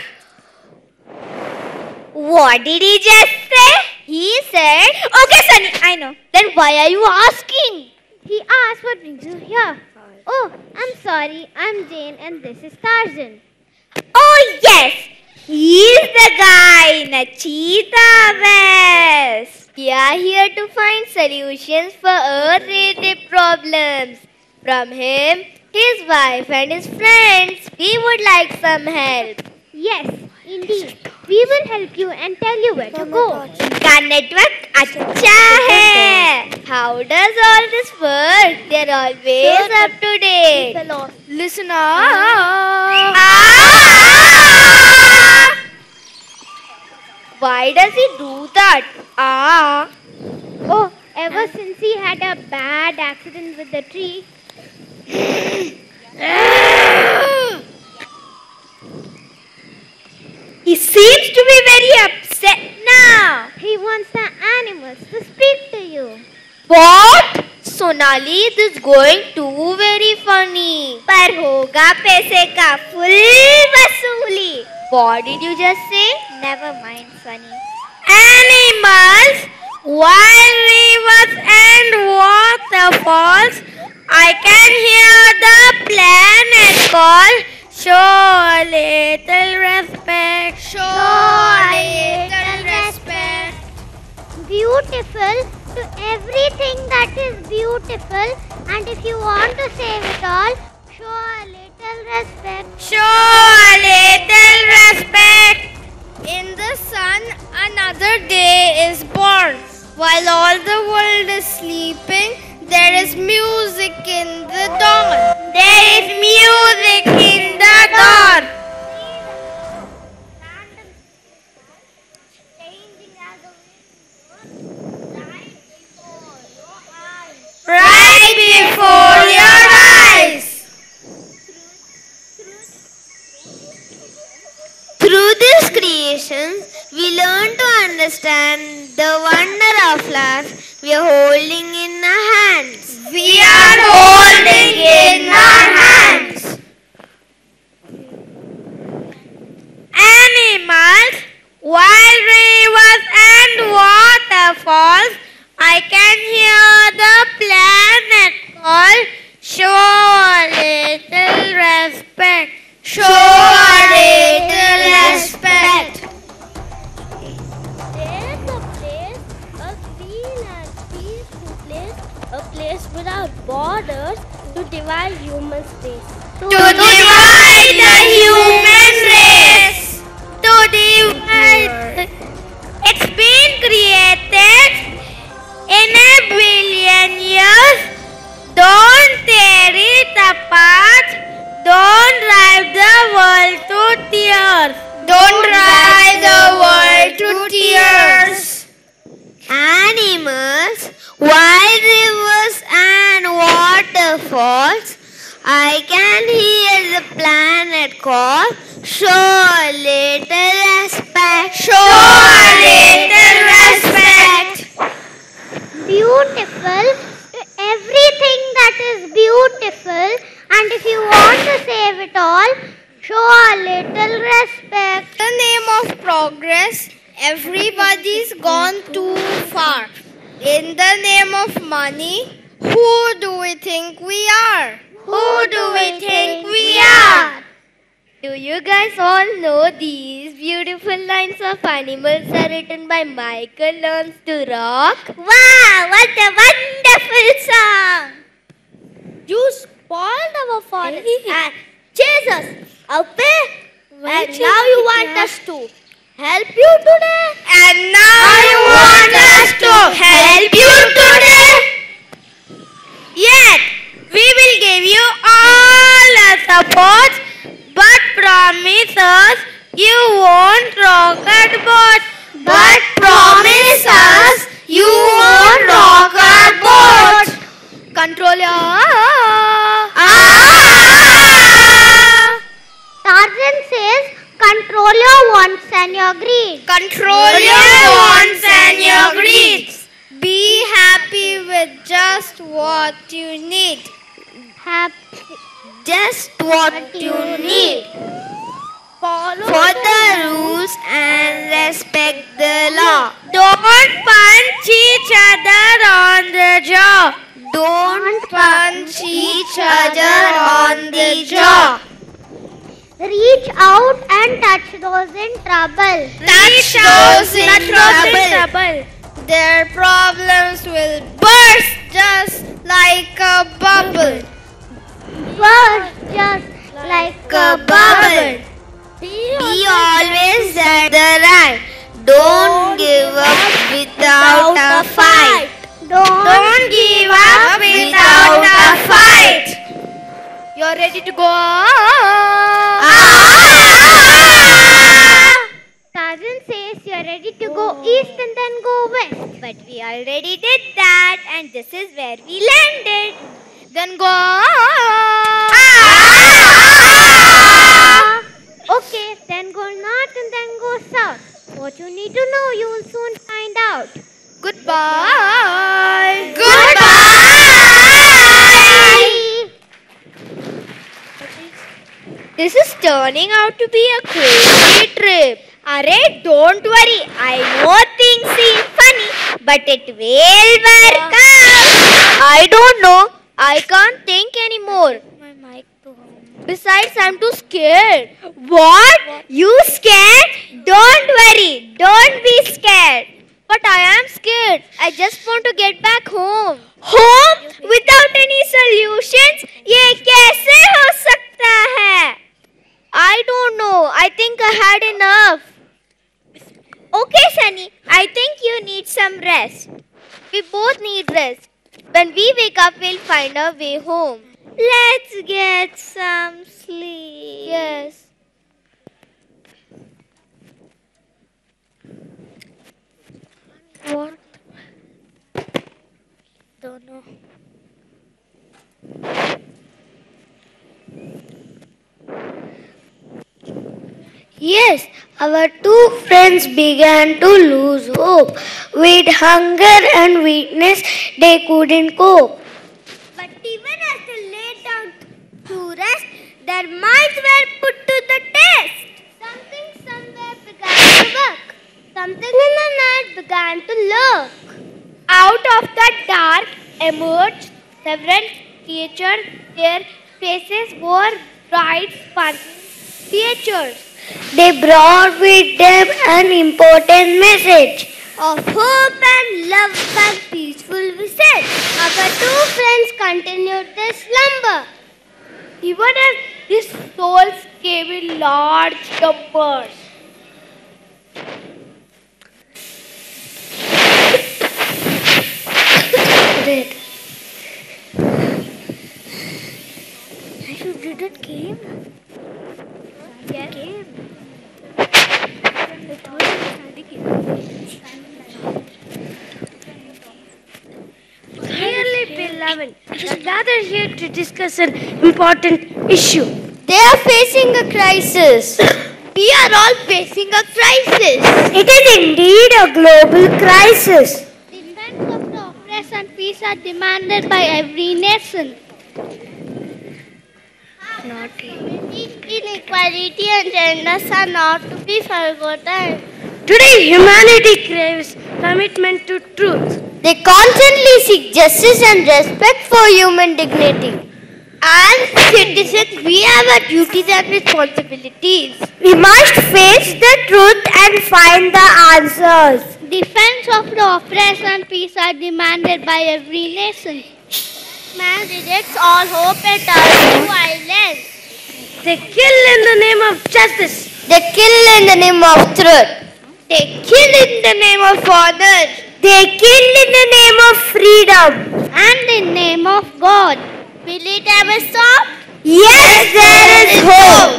What did he just say? He said, okay, Sunny, I know. Then why are you asking? He asked what brings you here. Oh, I'm sorry, I'm Jane and this is Tarzan. Oh, yes. He's the guy in a cheetah vest. We are here to find solutions for Earth-related problems. From him, his wife and his friends, we would like some help. Yes, indeed. We will help you and tell you where to go. का network अच्छा है. How does all this work? They're always up to date. Listen up. Ah! Why does he do that? Ah. Oh, ever since he had a bad accident with the tree. He seems to be very upset now. He wants the animals to speak to you. What? Sonali, this is going too very funny. पर होगा पैसे का full वसूली. What did you just say? Never mind, Sunny. Animals, wild rivers and waterfalls. I can hear the planet call. Show a little respect. Show a little respect. Beautiful to everything that is beautiful, and if you want to save it all, show a little respect. Show a little respect. In the sun, another day is born. While all the world is sleeping, there is music in the dawn. There is music in the dawn. Right before your eyes. Through these creations, we learn to understand the wonder of life we are holding in our hands. We are holding in our hands. Animals, wild rivers and waterfalls. I can hear the planet call. Show a little respect. Show a little respect. There's a place, a green and peaceful place, a place without borders to divide human space. To divide the human race. To divide. It's been created in a billion years. Don't tear it apart. Don't drive the world to tears. Don't drive the world to tears. Animals, wild rivers and waterfalls. I can hear the planet call. Show a little respect. Show a little respect. Beautiful to everything that is beautiful, and if you want to save it all, show a little respect. In the name of progress, everybody's gone too far. In the name of money, who do we think we are? Who do we think we are? Do you guys all know these beautiful lines of animals are written by Michael Learns to Rock? Wow, what a wonderful song! You spoiled our forest and chased us away, and now you want us to help you today? And now you want us to help you today? Yet, we will give you all the support, but promise us you won't rock at both. reads, be happy with just what you need. Happy. Just what you need. Follow the rules and respect the law. Don't punch each other on the jaw. Don't punch each other on the jaw. Reach out and touch those in trouble. Touch those in trouble. Their problems will burst just like a bubble. Burst just like a bubble. Be always at the right. Don't give up without a fight. Don't, Don't give up without a fight. You're ready to go? Ah! Cousin says you're ready to go east and then go west. But we already did that, and this is where we landed. Then go. Ah! Okay, then go north and then go south. What you need to know, you will soon find out. Goodbye. Goodbye. This is turning out to be a crazy trip. Arey, don't worry. I know things seem funny, but it will work out. I don't know. I can't think anymore. My mic to home. Besides, I'm too scared. What? You scared? Don't worry. Don't be scared. But I am scared. I just want to get back home. Home? Without any solutions? ये कैसे हो सकता है? I don't know. I think I had enough. Okay, Sunny. I think you need some rest. We both need rest. When we wake up, we'll find our way home. Let's get some sleep. Yes. What? Don't know. Yes, our two friends began to lose hope. With hunger and weakness, they couldn't cope. But even as they lay down to rest, their minds were put to the test. Something somewhere began to work. Something in the night began to lurk. Out of the dark emerged several creatures. Their faces were bright, sparkling features. They brought with them an important message of hope and love and peaceful visit. Our two friends continued their slumber. Even as these souls came in large numbers. You didn't came? Yes. Came. Dearly beloved, we are gathered here to discuss an important issue. They are facing a crisis. We are all facing a crisis. It is indeed a global crisis. The demands of the oppressed and peace are demanded by every nation. Not Inequality and genders are not to be forgotten. Today, humanity craves commitment to truth. They constantly seek justice and respect for human dignity. As citizens, we have our duties and responsibilities. We must face the truth and find the answers. Defense of the oppressed and peace are demanded by every nation. Man rejects all hope and turns to violence. They kill in the name of justice. They kill in the name of truth. They kill in the name of honor. They kill in the name of freedom. And in the name of God. Will it ever stop? Yes, there is hope.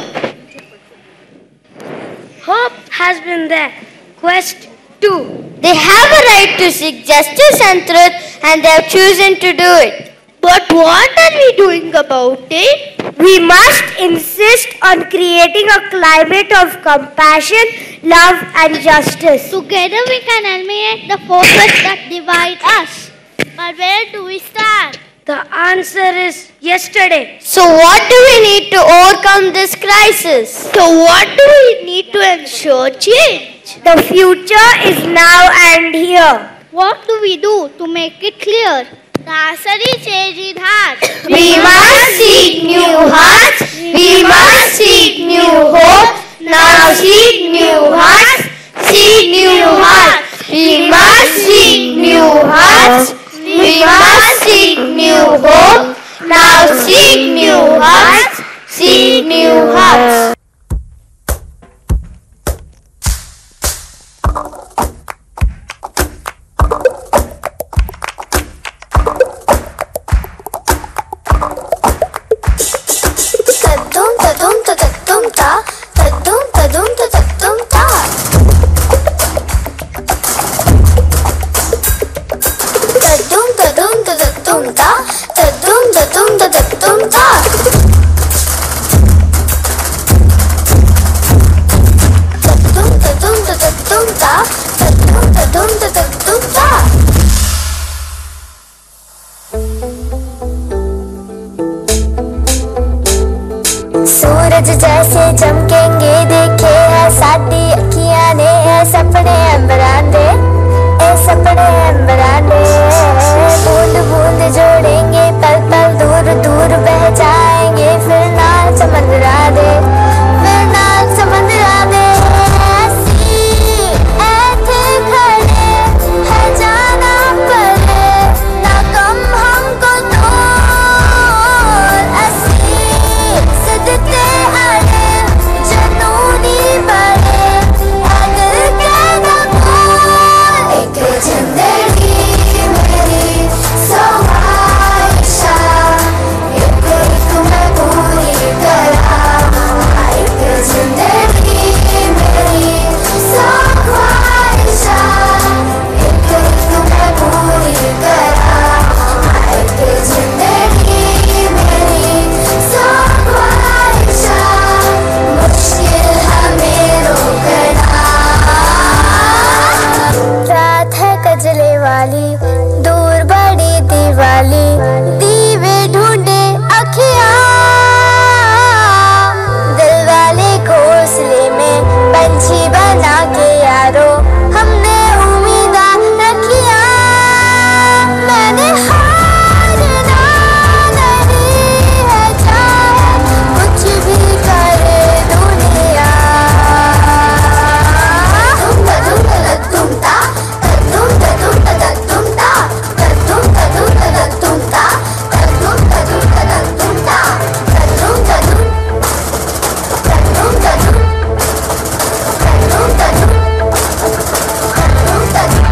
Hope has been there. Quest two. They have a right to seek justice and truth, and they have chosen to do it. But what are we doing about it? We must insist on creating a climate of compassion, love and justice. Together we can eliminate the forces that divide us. But where do we start? The answer is yesterday. So what do we need to overcome this crisis? So what do we need to ensure change? The future is now and here. What do we do to make it clear? The answer is change in heart. We must seek new hearts. We must seek new hope. Now seek new hearts. Seek new hearts. We must seek new hearts. We must seek new hope. Now seek new hearts. Seek new hearts. Tadum tadum tadum ta, tadum tadum tadum ta. Tadum tadum tadum ta, tadum tadum tadum ta. Tadum tadum tadum ta, tadum tadum tadum ta. सूरज जैसे चमकेंगे देखे है साडी अखियां ने है सपने अंबरांदे ए सपने अंबरांदे बूंद बूंद जोड़ेंगे पल पल दूर दूर बह जाएंगे फिर नाल समंदरा दे फिर नाल समंदरा दे ऐसी ऐसे खड़े है जाना पड़े ना कम हमको तोड़ ऐसी सदते आने जनूनी बड़े अगर के दबोल एक जिंदगी मेरी सवाइशा एक एक मैं पूरी करा एक जिंदगी मेरी सवाइशा एक एक मैं पूरी करा एक जिंदगी मेरी सवाइशा मुश्किल हमें रोकना रात है कजले वाली दूर बड़ी दिवाली दीवे ढूंढे अखियां दिल वाले घोंसले में पंछी बना के यारो हमने उम्मीदा रखिया मैंने हार ना नहीं है चाहे कुछ भी करे दुनिया तदुम तदुम ता तदुम तदुम तदुम ता तदुम तदुम तदुम ता तदुम तदुम तदुम ता तदुम तदुम तदुम तदुम तदुम तदुम तदुम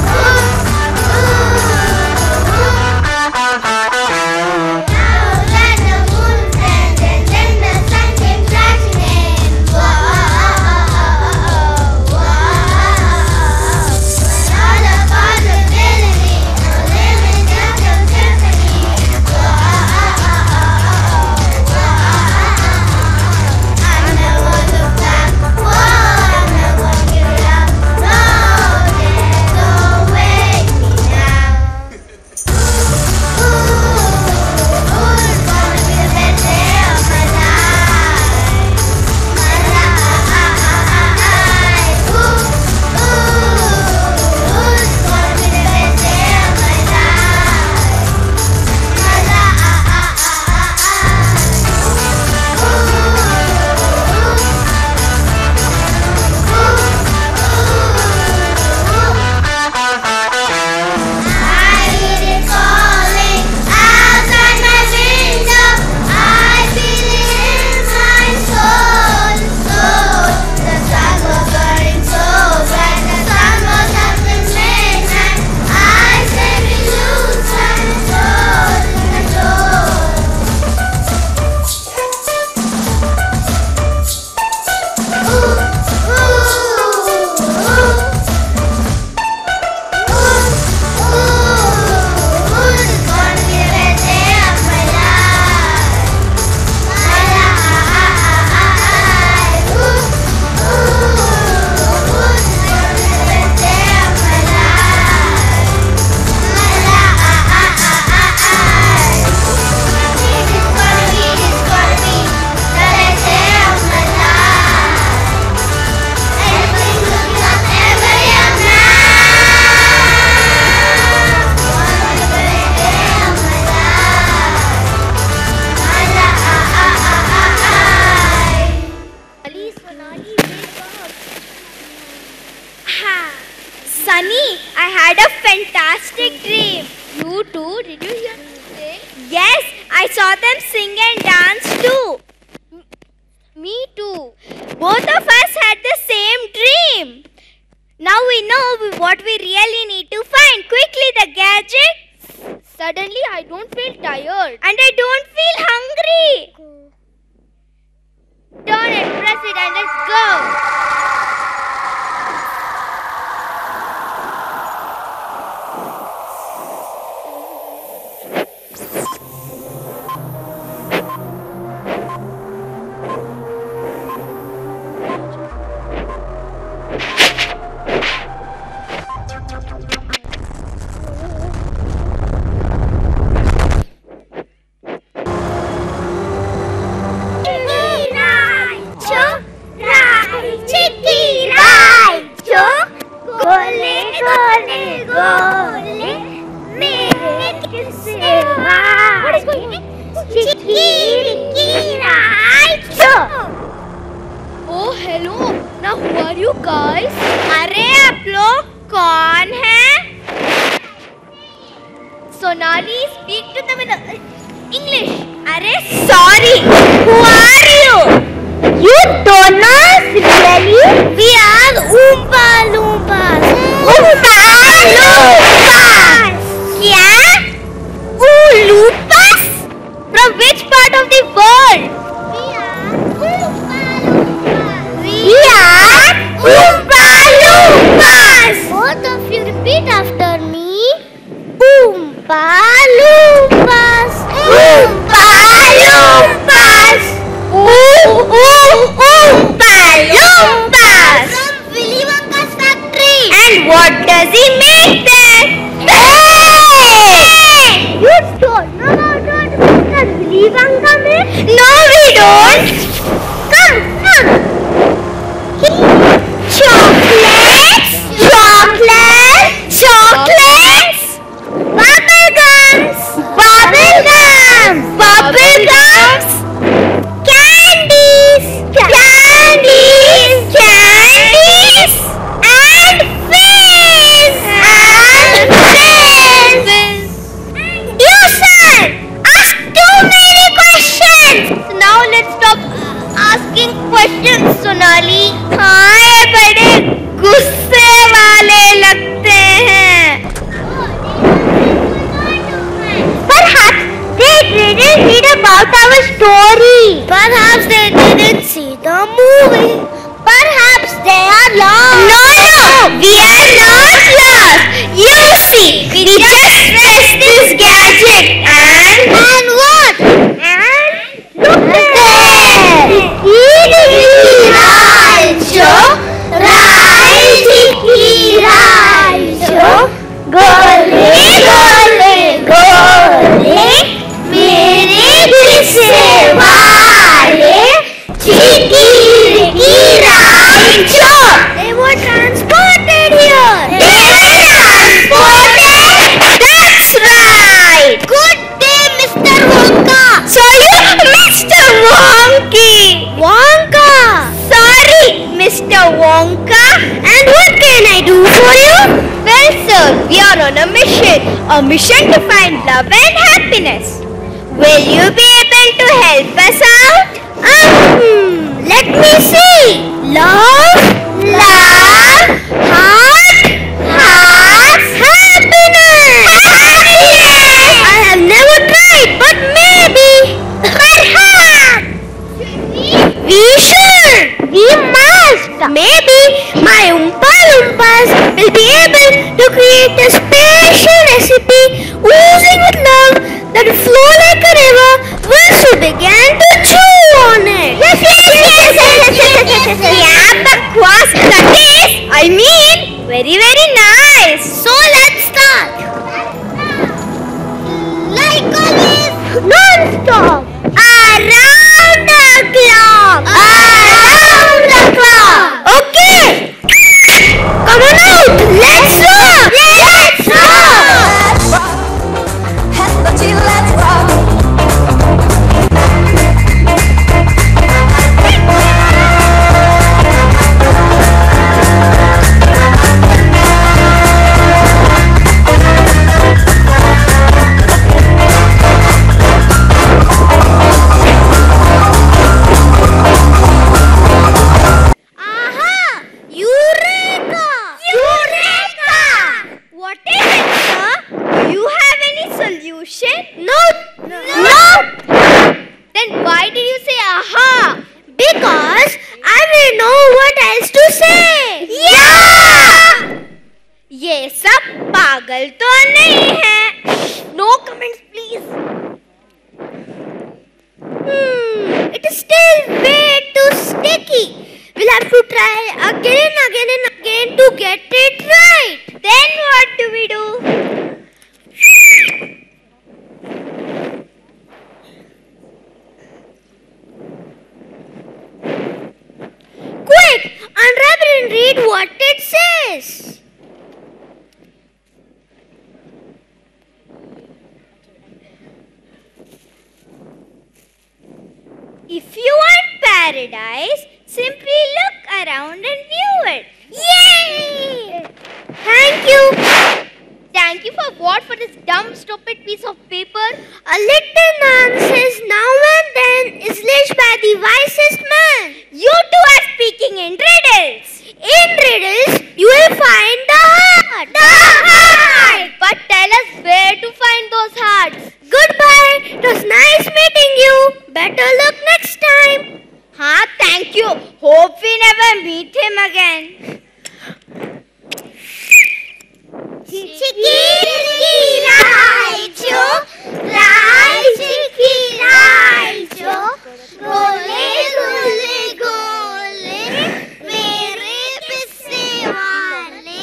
Now let dream. You too? Did you hear me sing? Yes, I saw them sing and dance too. M- me too. Both of us had the same dream. Now we know what we really need to find. Quickly, the gadget. Suddenly, I don't feel tired. And I don't feel hungry. Turn it, press it, and let's go. Oh hello, now who are you guys? अरे आप लोग कौन हैं? Sonali, speak to them in English. अरे sorry, who are you? You don't know really? We are Oompa Loompas. Oompa Loompas. क्या? Oompas? From which part of the world? We are Oompa Loompas. Both of you repeat after me. Oompa Loompas. Oompa Loompas. Oom Oom Oompa Loompas. From Willy Wonka's factory. And what does he make there? Hey! You don't know about what Mister Willy Wonka makes? No, we don't. Come, come. Chocolates, chocolates, chocolates, bubble gums, bubble gums, bubble gums, candies, candies, candies, and fizz, and fizz. You sir, ask too many questions. So now let's stop asking questions, Sonali. हाँ ये बड़े गुस्से वाले लगते हैं. Perhaps they didn't read about our story. Perhaps they didn't see the movie. Perhaps they are lost. No, no, we are not lost. You see, we just press this gadget and And what? And look there. Raicho, Raichi Raicho, gole gole gole, mere jisse wale, chiki riki Raicho. They were transported here. they were transported. That's right. Good day, Mister Wonka. So you, Mister Wonky. Wonka. Sorry, Mister Wonka. And what can I do for you? Well, sir, we are on a mission. A mission to find love and happiness. Will you be able to help us out? Um, let me see. Love, Love, heart, heart, happiness. happiness. I have never tried, but maybe. Perhaps. We should. We must. Maybe my Oompa Loompas will be able to create a special recipe oozing with love that will flow like a river once we began to chew on it. Yes, yes, yes, yes, yes, yes, yes. Yeah, bakwas. That is, I mean, very, very nice. So let's start. Like always, non-stop. Around the clock. Around the clock. Okay. Come on out. Let's rock. Let's rock. Let's rock. try again and again and again to get it right. Then what do we do? Quick, unwrap it and read what it says. If you want paradise, simply look around and view it. Yay! Thank you. Thank you for what? For this dumb, stupid piece of paper? A little nonsense now and then is leashed by the wisest man. You two are speaking in riddles. In riddles, you will find the heart. The heart! But tell us where to find those hearts. Goodbye. It was nice meeting you. Better luck next time. Huh? Thank you. Hope we never meet him again. Chiki raicho, chiki raicho, gole gole gole, mere pisse wale.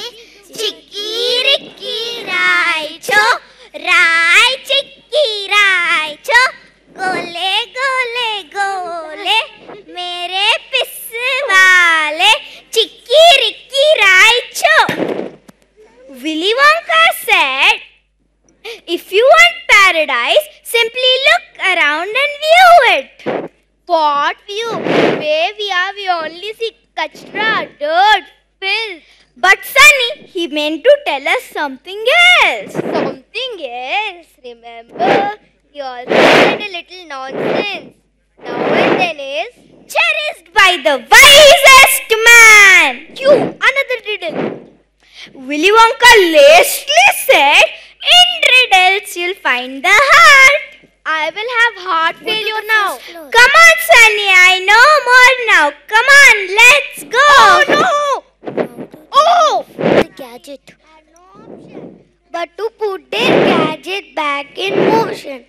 Chiki raicho, rai chiki raicho, gole gole gole, mere pisse wale. Chiki raicho. Willy Wonka said, if you want paradise, simply look around and view it. What view? Where we are, we only see kachra, dirt, filth. But Sunny, he meant to tell us something else. Something else? Remember, he also said a little nonsense. Now and then is cherished by the wisest man. You, another riddle. Willy Wonka lastly said, in riddles you'll find the heart. I will have heart failure now. Come on, Sunny, I know more now. Come on, let's go. Oh, no. Oh. The gadget. But to put their gadget back in motion.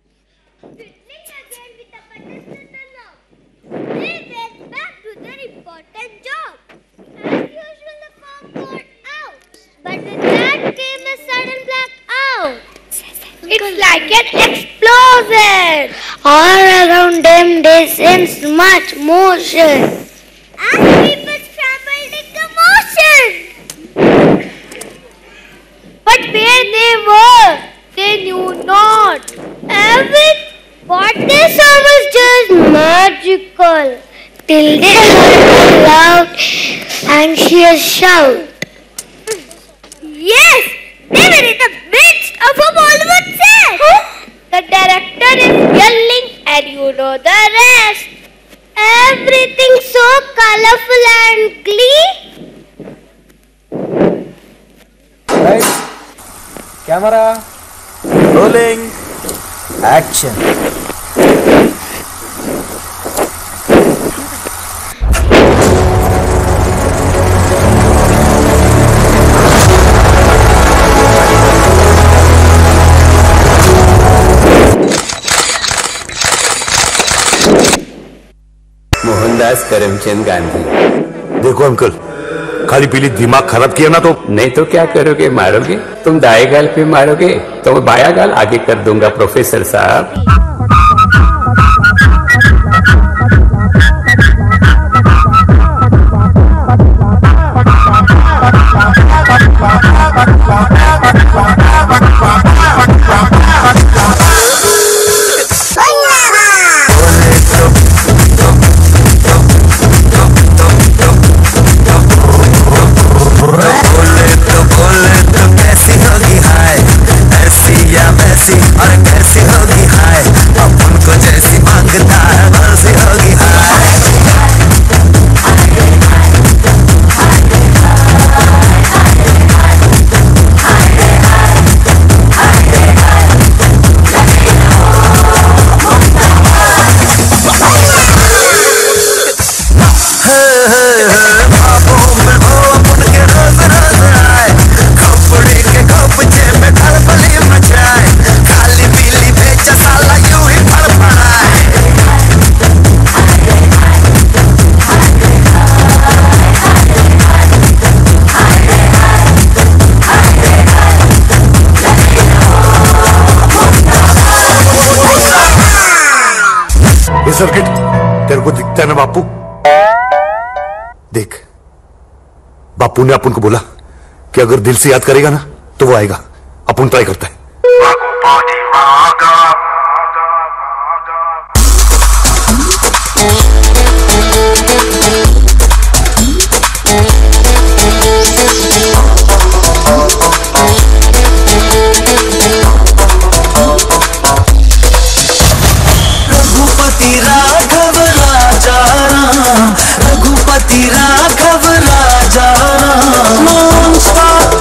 They went back to their important job. As usual, the farm got out. But with that came a sudden blackout. It's like an explosion. All around them they sensed much motion. And people scrambled in commotion. But where they were, they knew not. Every what they saw was just magical. Till they heard a loud, anxious shout. Yes, they were in the midst of a Bollywood set. Huh? The director is yelling and you know the rest. Everything so colorful and glee. Right. Camera. Rolling. Action. Mohandas Karamchand Gandhi. देखो uncle, खाली पीली दिमाग खराब किया ना तो नहीं तो क्या करोगे? मारोगे? तुम दाएं गाल पे मारोगे तो मैं बायां गाल आगे कर दूंगा प्रोफेसर साहब। और कैसी होगी हाय ये सर्किट तेरे को दिखता है ना बापू? देख, बापू ने अपन को बोला कि अगर दिल से याद करेगा ना तो वो आएगा। अपन ट्राई करता है। रघुपति राघव राजा राम, रघुपति राघव राजा राम, नॉन स्टॉप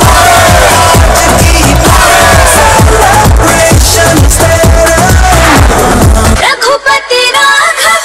रघुपति राघव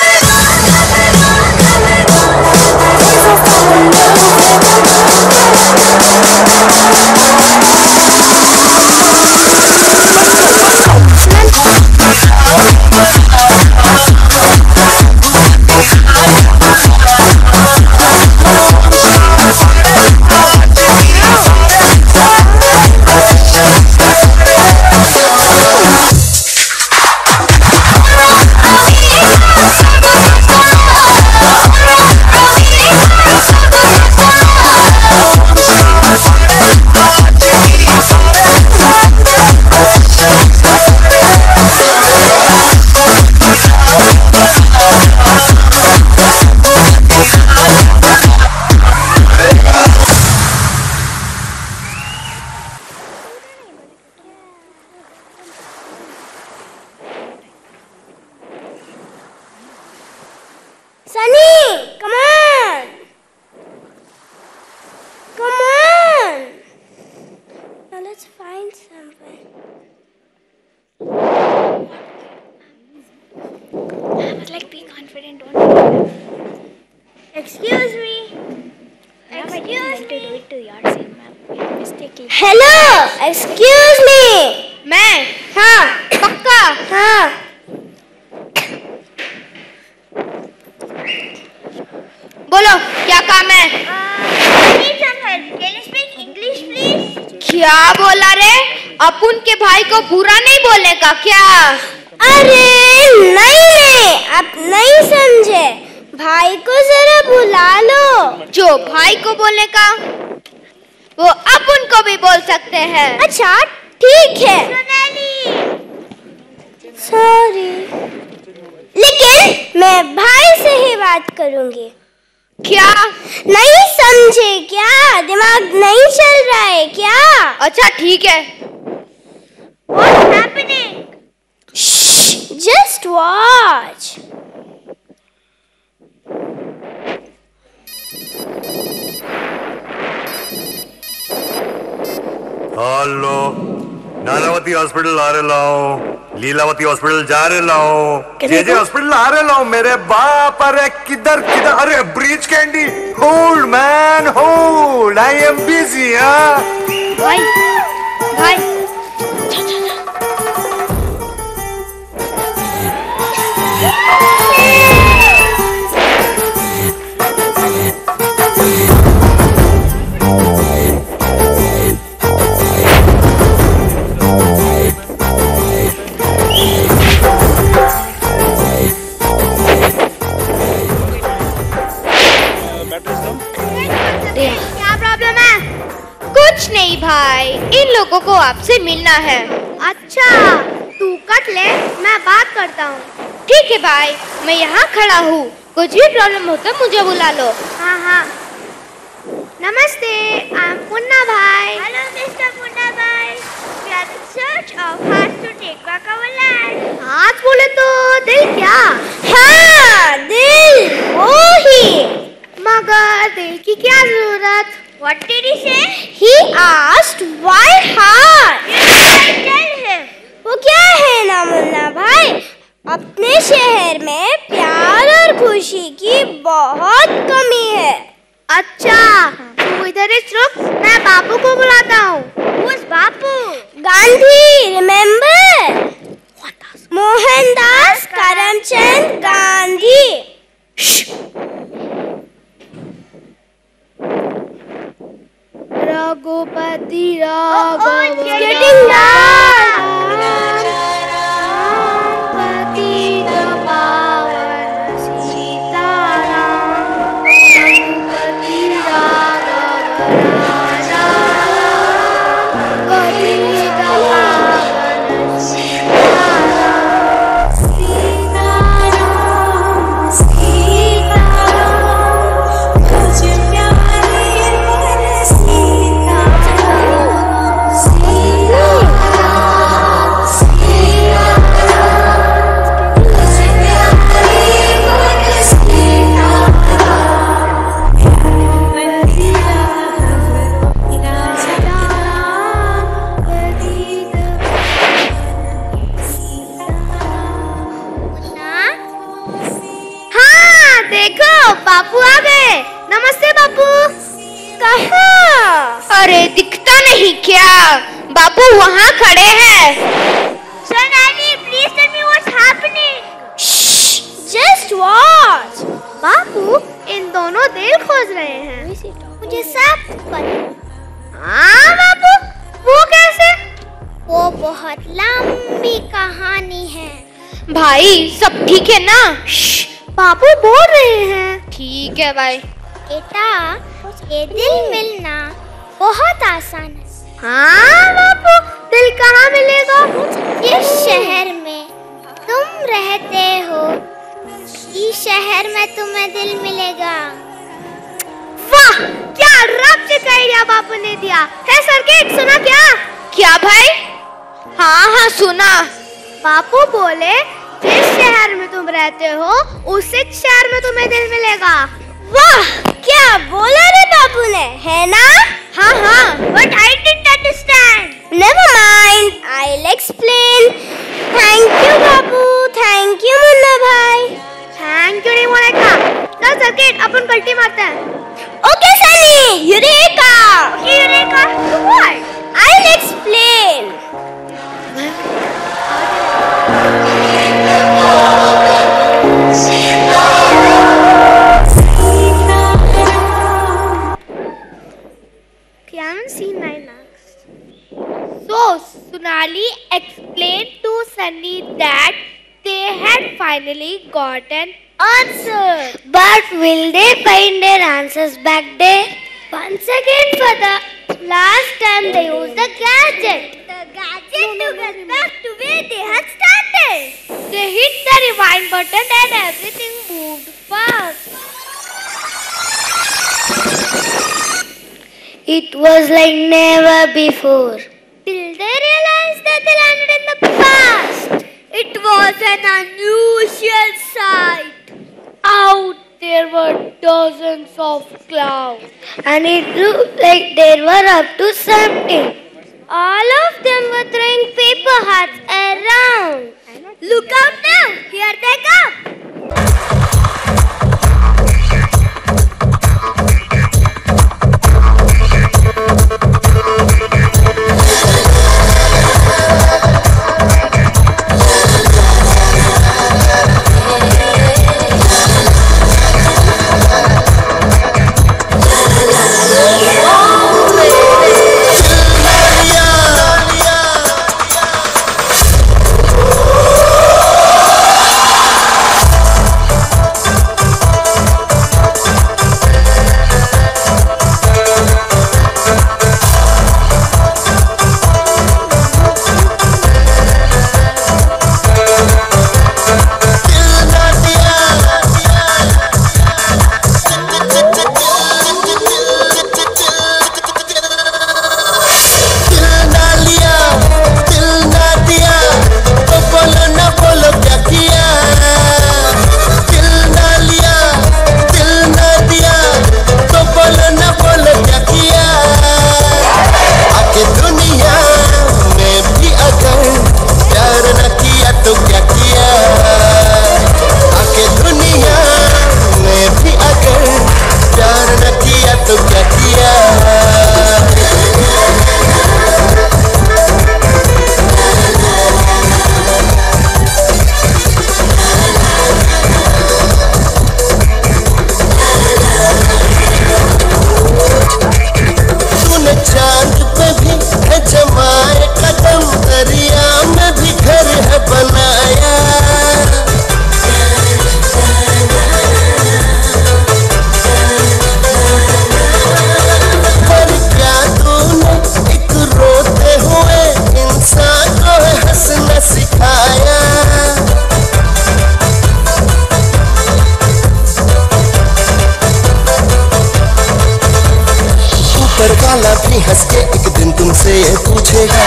बुरा नहीं बोलेगा क्या? अरे नहीं नहीं, आप नहीं समझे। भाई को जरा बुला लो। जो भाई को बोलेगा वो अपन को भी बोल सकते हैं। अच्छा ठीक है। सॉरी, लेकिन मैं भाई से ही बात करूंगी। क्या? नहीं समझे क्या? दिमाग नहीं चल रहा है क्या? अच्छा ठीक है। What's happening? Shh, just watch. Hello, Nanavati hospital आ रहे लाओ, लीलावती हॉस्पिटल जा रहे लाओ, जेजे हॉस्पिटल आ रहे लाओ। मेरे बाप, अरे किधर किधर? अरे Breach Candy, hold man hold, I am busy. भाई भाई कुछ नहीं भाई, इन लोगों को आपसे मिलना है। अच्छा तू कट ले, मैं बात करता हूँ। ठीक है भाई, मैं यहाँ खड़ा हूँ, कुछ भी प्रॉब्लम हो तो मुझे बुला लो। हाँ हाँ। नमस्ते, आई एम पुन्ना भाई। हेलो मिस्टर पुन्ना भाई, we are in search of heart to take back our land. हाथ बोले तो दिल क्या? हाँ दिल, वो ही। मगर दिल की क्या जरूरत? What did he say? He asked why heart. Tell him. वो क्या है ना मुन्ना भाई, अपने शहर में प्यार और खुशी की बहुत कमी है। अच्छा तू इधर ही रुक, मैं बापू को बुलाता हूँ। Who's Bapu? Gandhi, remember? Mohandas Karamchand Gandhi. Raghupati Raghav oh, oh, getting down. Ragupati the power देखो बापू आ गए। नमस्ते बापू। कहाँ? अरे दिखता नहीं क्या? बापू वहाँ खड़े हैं। So Nanny, please tell me what's happening. Shh, just watch. बापू इन दोनों दिल खोज रहे हैं। मुझे सब पता। हाँ बापू, वो कैसे? वो बहुत लंबी कहानी है। भाई सब ठीक है ना? श्श, बापू बोल रहे हैं। ठीक है भाई। बेटा, ये दिल मिलना बहुत आसान है। हाँ बापू, दिल कहाँ मिलेगा? जिस शहर में तुम रहते हो, इस शहर में तुम्हें दिल मिलेगा। वाह, क्या रब से आइडिया बापू ने दिया है। सर्किट सुना क्या? क्या भाई? हाँ हाँ सुना। बापू बोले जिस शहर में तुम रहते हो उसी शहर में तुम्हें दिल मिलेगा। वाह, क्या बोला रे बापू ने, है ना? हाँ हाँ, but I didn't understand. Never mind, I'll explain. Thank you Bapu, thank you Munna भाई। थैंक यू नहीं बोले का। चल सर्किट, अपन पलटी मारते हैं। Okay Sunny, eureka. Okay eureka, what? I'll explain. Seen my next. So Sonali explained to Sunny that they had finally got an answer. But will they find their answers back there? Once again, for the last time they used the gadget. The gadget to get back to where they had started. They hit the rewind button and everything moved fast. It was like never before. Till they realized that they landed in the past. It was an unusual sight. Out there were dozens of clouds. And it looked like they were up to something. All of them were throwing paper hearts around. Look out now! Here they come! वाला भी हंस के एक दिन तुमसे ये पूछेगा,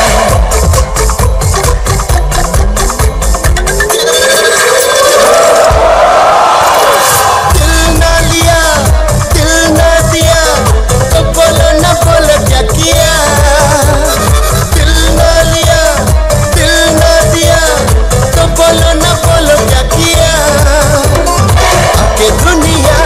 दिल ना लिया दिल ना दिया तो बोलो ना बोलो क्या किया, दिल ना लिया दिल ना दिया तो बोलो ना बोलो क्या किया, आके दुनिया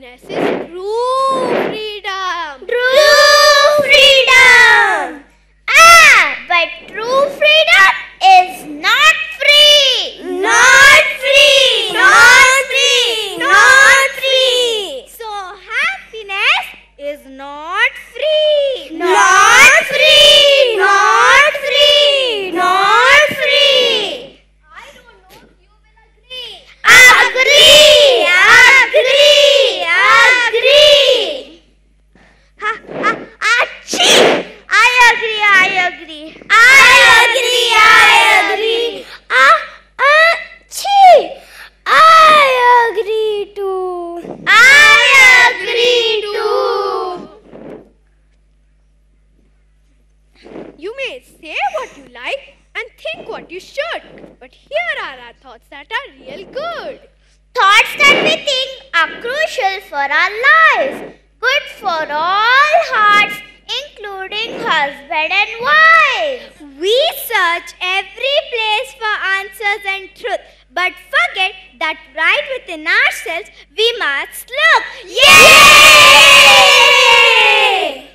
happiness is true freedom. True freedom. Ah, but true freedom is not free. Not free. Not free. Not free. So happiness is not free. Not free. Not free. Not free. I don't know if you will agree. Agree. Agree. Agree. Ha ha achoo! I agree. I agree. I agree. I agree. Ah, ah, chee. I agree too. I agree too. You may say what you like and think what you should, but here are our thoughts that are real good. Thoughts that we think are crucial for our lives, good for all hearts, including husband and wife. We search every place for answers and truth, but forget that right within ourselves we must look. Yay!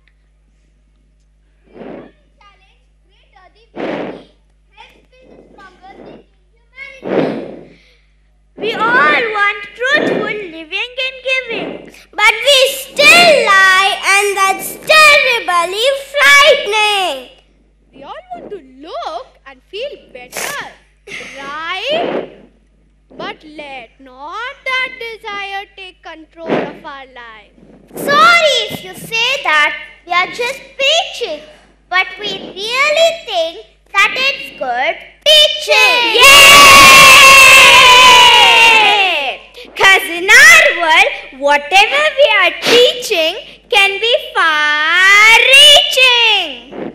We all want truthful living and giving, but we still lie, and that's terribly frightening. we all want to look and feel better, right? But let not that desire take control of our life. Sorry if you say that, we are just preaching, but we really think that it's good teaching. Yay! Because in our world, whatever we are teaching can be far-reaching.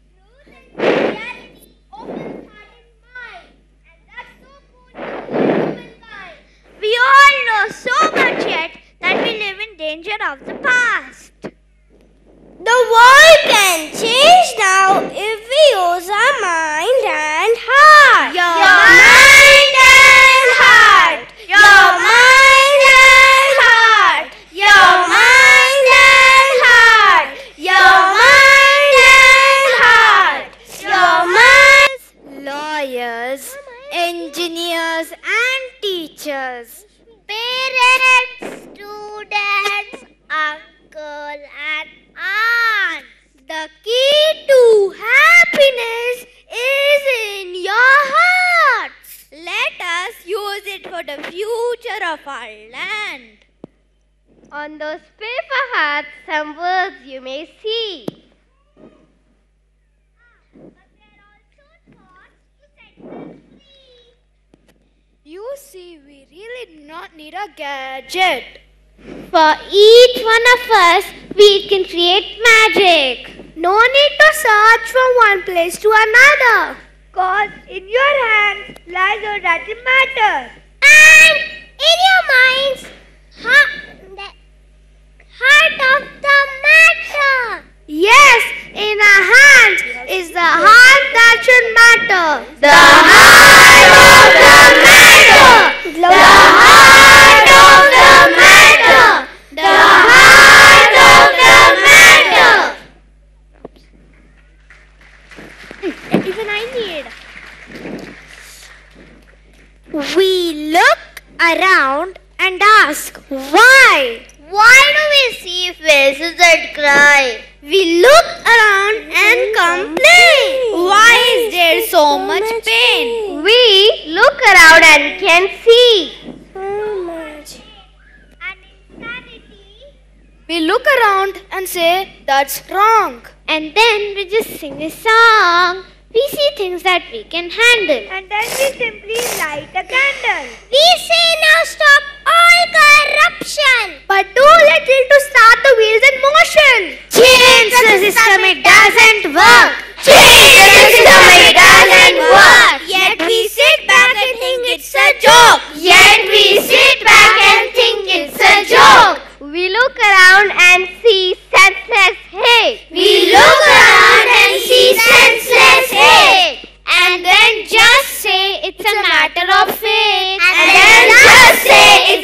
We all know so much yet that we live in danger of the past. The world can change now if we use our mind and heart. Your mind and heart. Your mind and heart. Your mind and heart. Your mind and heart. Your mind. Lawyers, engineers and teachers, Parents, students, uncle and aunt. the key to happiness is in your hearts. Let us use it for the future of our land. On those paper hearts, some words you may see. You see, we really do not need a gadget. For each one of us, we can create magic. No need to search from one place to another. Cause in your hands lies all that matter. And in your minds, heart, the heart of the matter. Yes, in our hands is the heart that should matter. The heart of the matter. The heart of the matter. The heart of the matter. Even I need. We look around and ask why. Why do we see faces that cry? We look around and complain. Why is there so much pain? We look around and can see. So much. We look around and say that's wrong. And then we just sing a song. We see things that we can handle. And then we simply light a candle. We say now stop all corruption. But do little to start the wheels in motion. Change the system, it doesn't work. Change the system, it doesn't work. Yet we sit back and think it's a joke. Yet we sit back and think it's a joke. We look around and see senseless hate. We look around and see senseless hate. And then just say it's a matter of faith. And then just say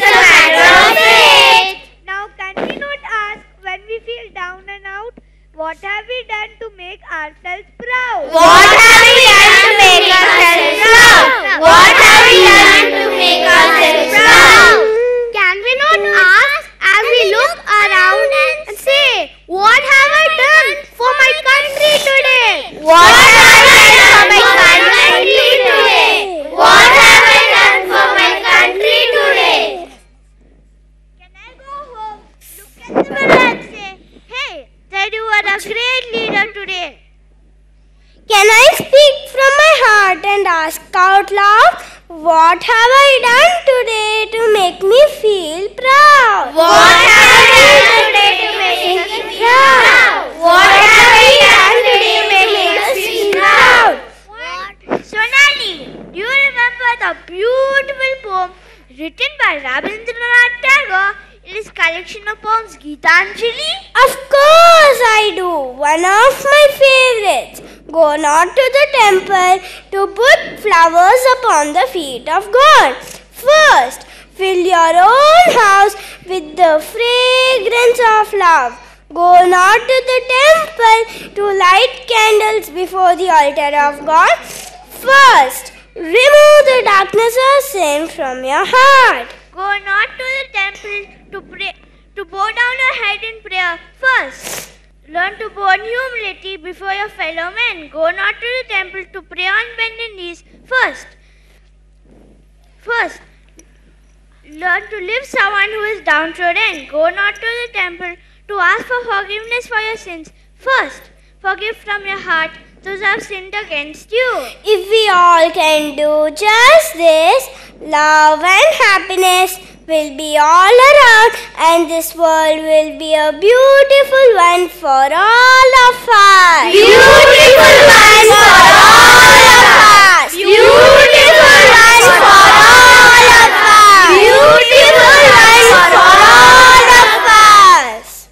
ask out loud, what have I done today to make me feel proud? What have I done today to make us feel proud? What have I done today to make us feel proud? Sonali, do you remember the beautiful poem written by Rabindranath Tagore in his collection of poems Gitanjali? Of course I do. One of my favorites. Go not to the temple to put flowers upon the feet of God. First, fill your own house with the fragrance of love. Go not to the temple to light candles before the altar of God. First, remove the darkness of sin from your heart. Go not to the temple to pray, to bow down your head in prayer. First, learn to bow in humility before your fellow men. Go not to the temple to pray on bended knees. First, first, learn to live someone who is downtrodden. Go not to the temple to ask for forgiveness for your sins. First, forgive from your heart those who have sinned against you. If we all can do just this, love and happiness will be all around, and this world will be a beautiful one for all of us. Beautiful one for all of us. Beautiful one for all of us. Beautiful one for all of us.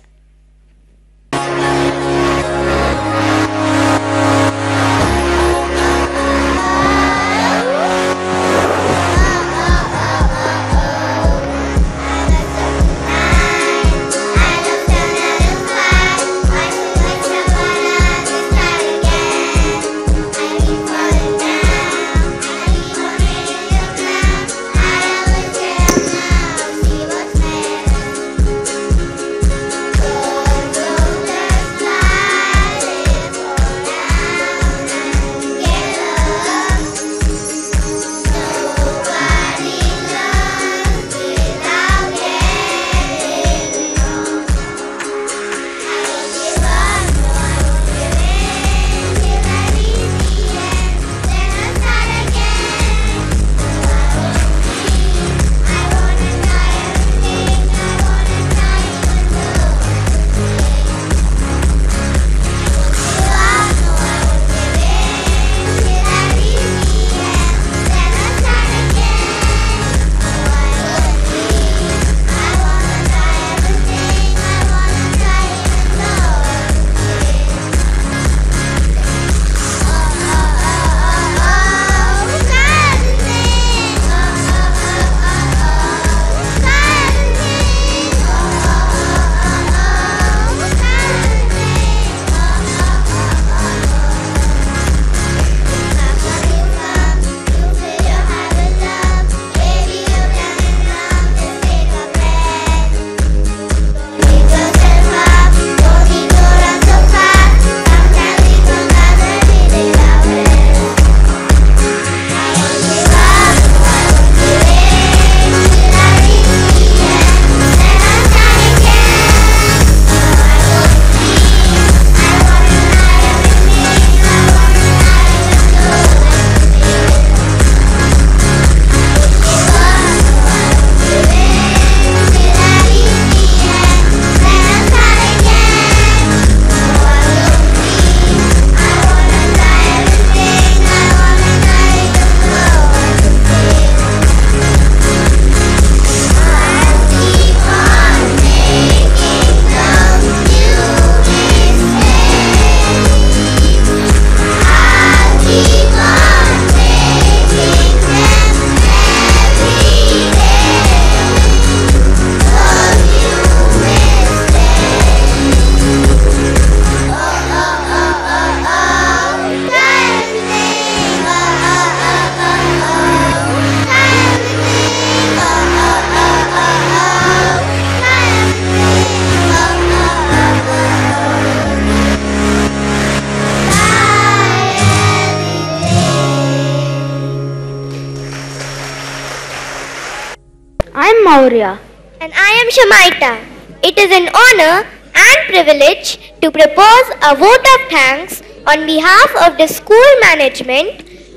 Maurya. And I am Shamaita. It is an honor and privilege to propose a vote of thanks on behalf of the school management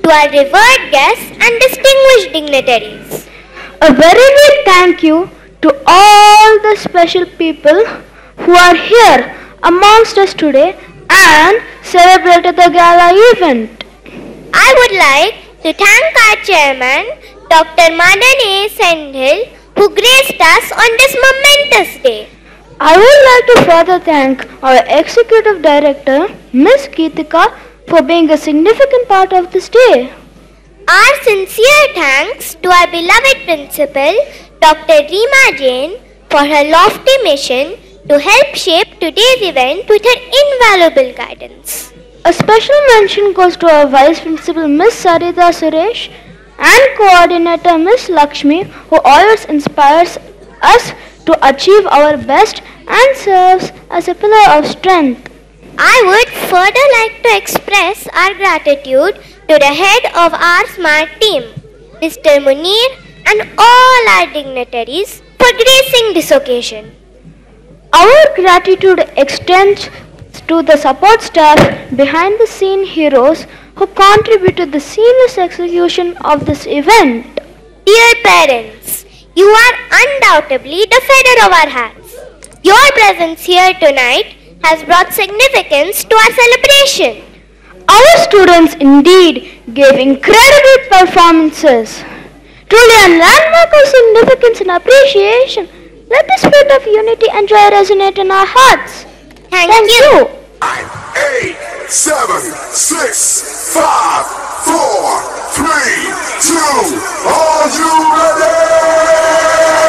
to our revered guests and distinguished dignitaries. A very big thank you to all the special people who are here amongst us today and celebrated the gala event. I would like to thank our chairman, Doctor Madan A. Sendhil, who graced us on this momentous day. I would like to further thank our Executive Director, Miss Geetika, for being a significant part of this day. Our sincere thanks to our beloved principal, Doctor Reema Jain, for her lofty mission to help shape today's event with her invaluable guidance. A special mention goes to our Vice Principal, Miss Sarita Suresh, and Coordinator, Miss Lakshmi, who always inspires us to achieve our best and serves as a pillar of strength. I would further like to express our gratitude to the head of our SMART team, Mister Munir, and all our dignitaries for gracing this occasion. Our gratitude extends to the support staff behind the scene heroes who contribute to the seamless execution of this event. Dear parents, you are undoubtedly the feather of our hats. Your presence here tonight has brought significance to our celebration. Our students indeed gave incredible performances. Truly a landmark of significance and appreciation. Let the spirit of unity and joy resonate in our hearts. Thank, Thank you. you. Nine, eight, seven, six, five, four, three, two, are you ready?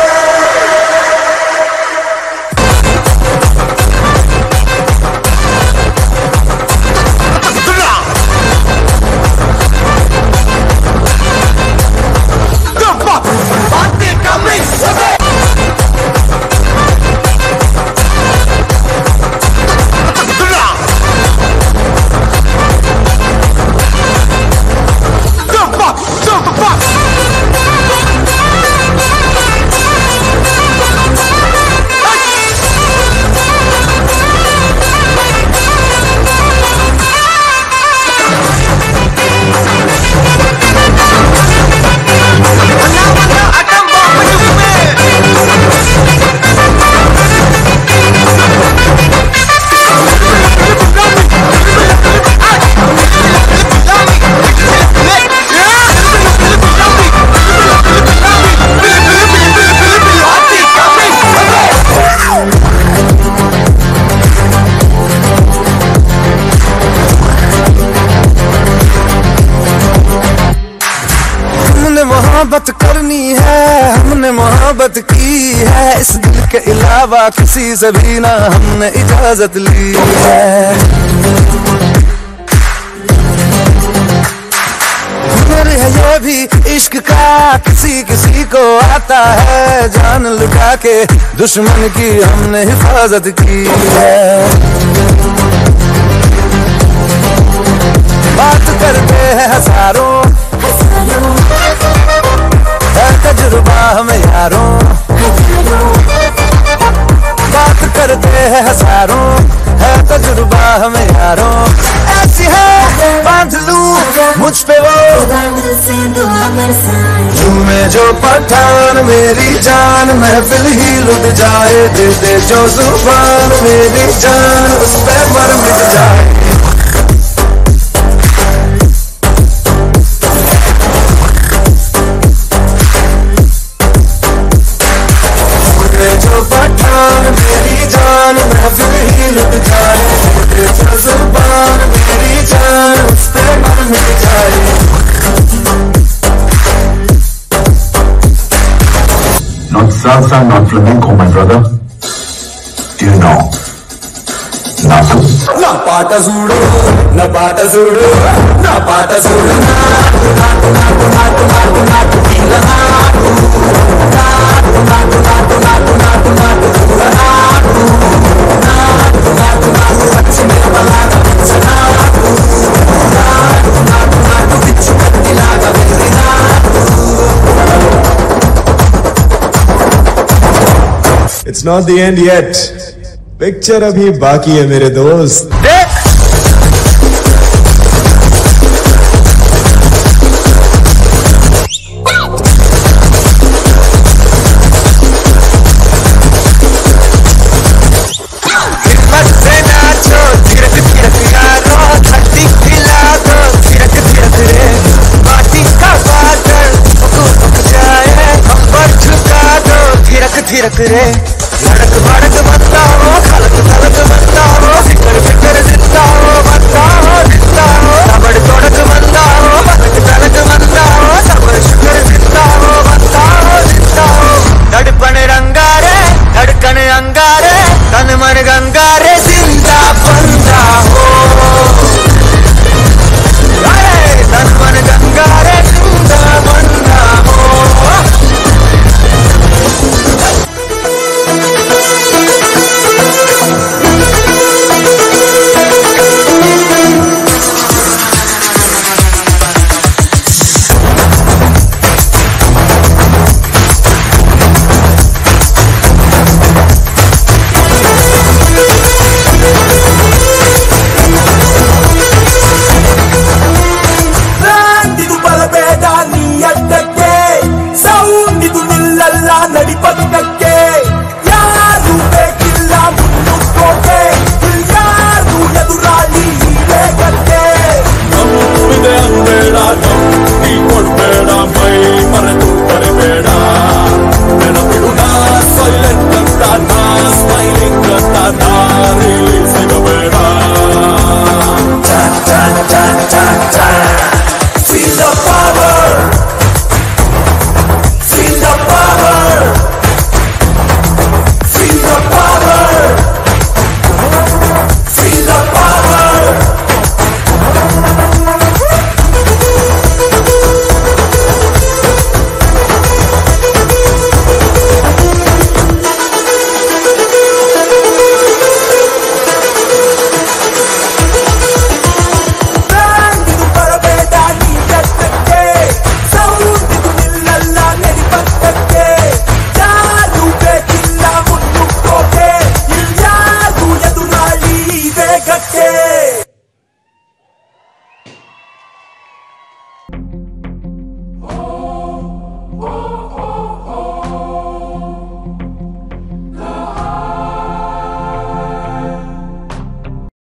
मोहब्बत करनी है, हमने मोहब्बत की है, इस दिल के अलावा किसी से भी ना हमने इजाजत ली है। हुनर है ये भी इश्क का, किसी किसी को आता है, जान लुटा के दुश्मन की हमने हिफाजत की है। बात करते हैं हजारों, है तजुर्बा हमें यारों, बात करते हैं हजारों, है तजुर्बा हमें यारों। ऐसी है बांध लूं मुझ पे वो झूमे जो पठान मेरी जान, महफिल ही लुट जाए, दे दे जो जुबान मेरी जान, उस पे मर मिट जाए। जो पठान मेरी जान, महफिल ही लुट जाए, जो जुबान मेरी जान, उस पे मर मिट जाए। Not salsa, not flamenco, my brother. Do you know? Natu. Na pata zudo, na pata zudo, na pata zudo, natu, natu, natu, natu, natu, natu, ila natu, natu, natu, natu, natu, natu, natu, ila natu, natu, natu, natu, pachime balaga, pizza natu, natu, natu, natu, bichu kattilaga, very natu. It's not the end yet. Picture अभी बाकी है मेरे दोस्त। रे लड़क भड़क बनता हो खलक खलक बनता हो फिकर फिकर जिंदा हो बनता हो जिंदा हो तबड़ तोड़क बनता हो बलक तलक बनता हो तबड़ शुक्र जिंदा हो बनता हो जिंदा हो दड़पण रंग